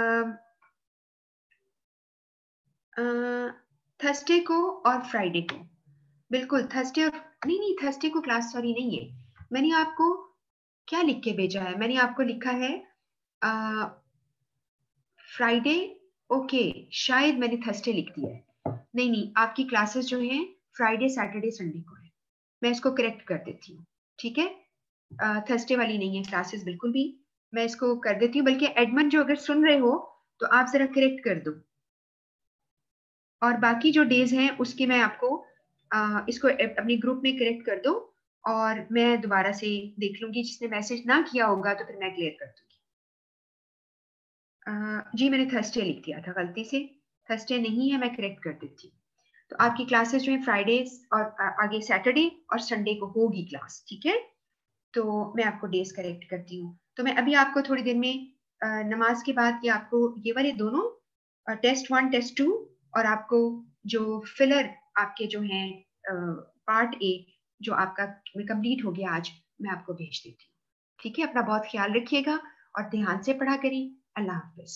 थर्सडे को और फ्राइडे को, बिल्कुल थर्सडे और, नहीं नहीं थर्सडे को क्लास सॉरी नहीं है। मैंने आपको क्या लिख के भेजा है, मैंने आपको लिखा है फ्राइडे, ओके, शायद मैंने थर्सडे लिख दिया है। नहीं नहीं, आपकी क्लासेस जो हैं फ्राइडे सैटरडे संडे को है। मैं इसको करेक्ट कर देती हूँ, ठीक है। थर्सडे वाली नहीं है क्लासेस बिल्कुल भी, मैं इसको कर देती हूँ। बल्कि एडमन जो अगर सुन रहे हो तो आप जरा करेक्ट कर दो, और बाकी जो डेज हैं उसकी मैं आपको इसको अपने ग्रुप में करेक्ट कर दो, और मैं दोबारा से देख लूंगी। जिसने मैसेज ना किया होगा तो फिर मैं क्लियर कर दूंगी। जी मैंने थर्सडे लिख दिया था गलती से, थर्सडे नहीं है, मैं करेक्ट कर देती हूँ। तो आपकी क्लासेस जो है फ्राइडे और आगे सैटरडे और संडे को होगी क्लास, ठीक है। तो मैं आपको डेज करेक्ट करती हूँ। तो मैं अभी आपको थोड़ी देर में नमाज के बाद ये आपको ये वाले दोनों टेस्ट 1 टेस्ट 2 और आपको जो फिलर आपके जो हैं पार्ट ए जो आपका कंप्लीट हो गया आज, मैं आपको भेज देती हूँ। ठीक है, अपना बहुत ख्याल रखिएगा और ध्यान से पढ़ा करें। अल्लाह हाफिज।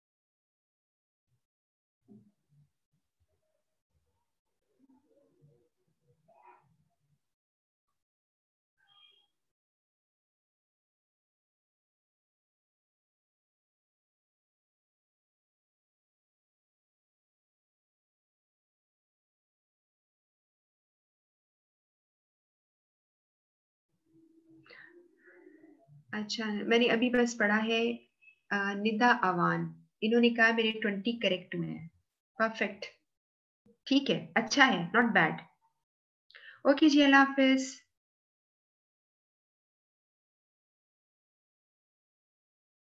अच्छा, मैंने अभी बस पढ़ा है निदा अवान, इन्होंने कहा मेरे 20 करेक्ट हुए हैं। परफेक्ट, ठीक है, अच्छा है, नॉट बैड। ओके जी, अल्लाह हाफिज।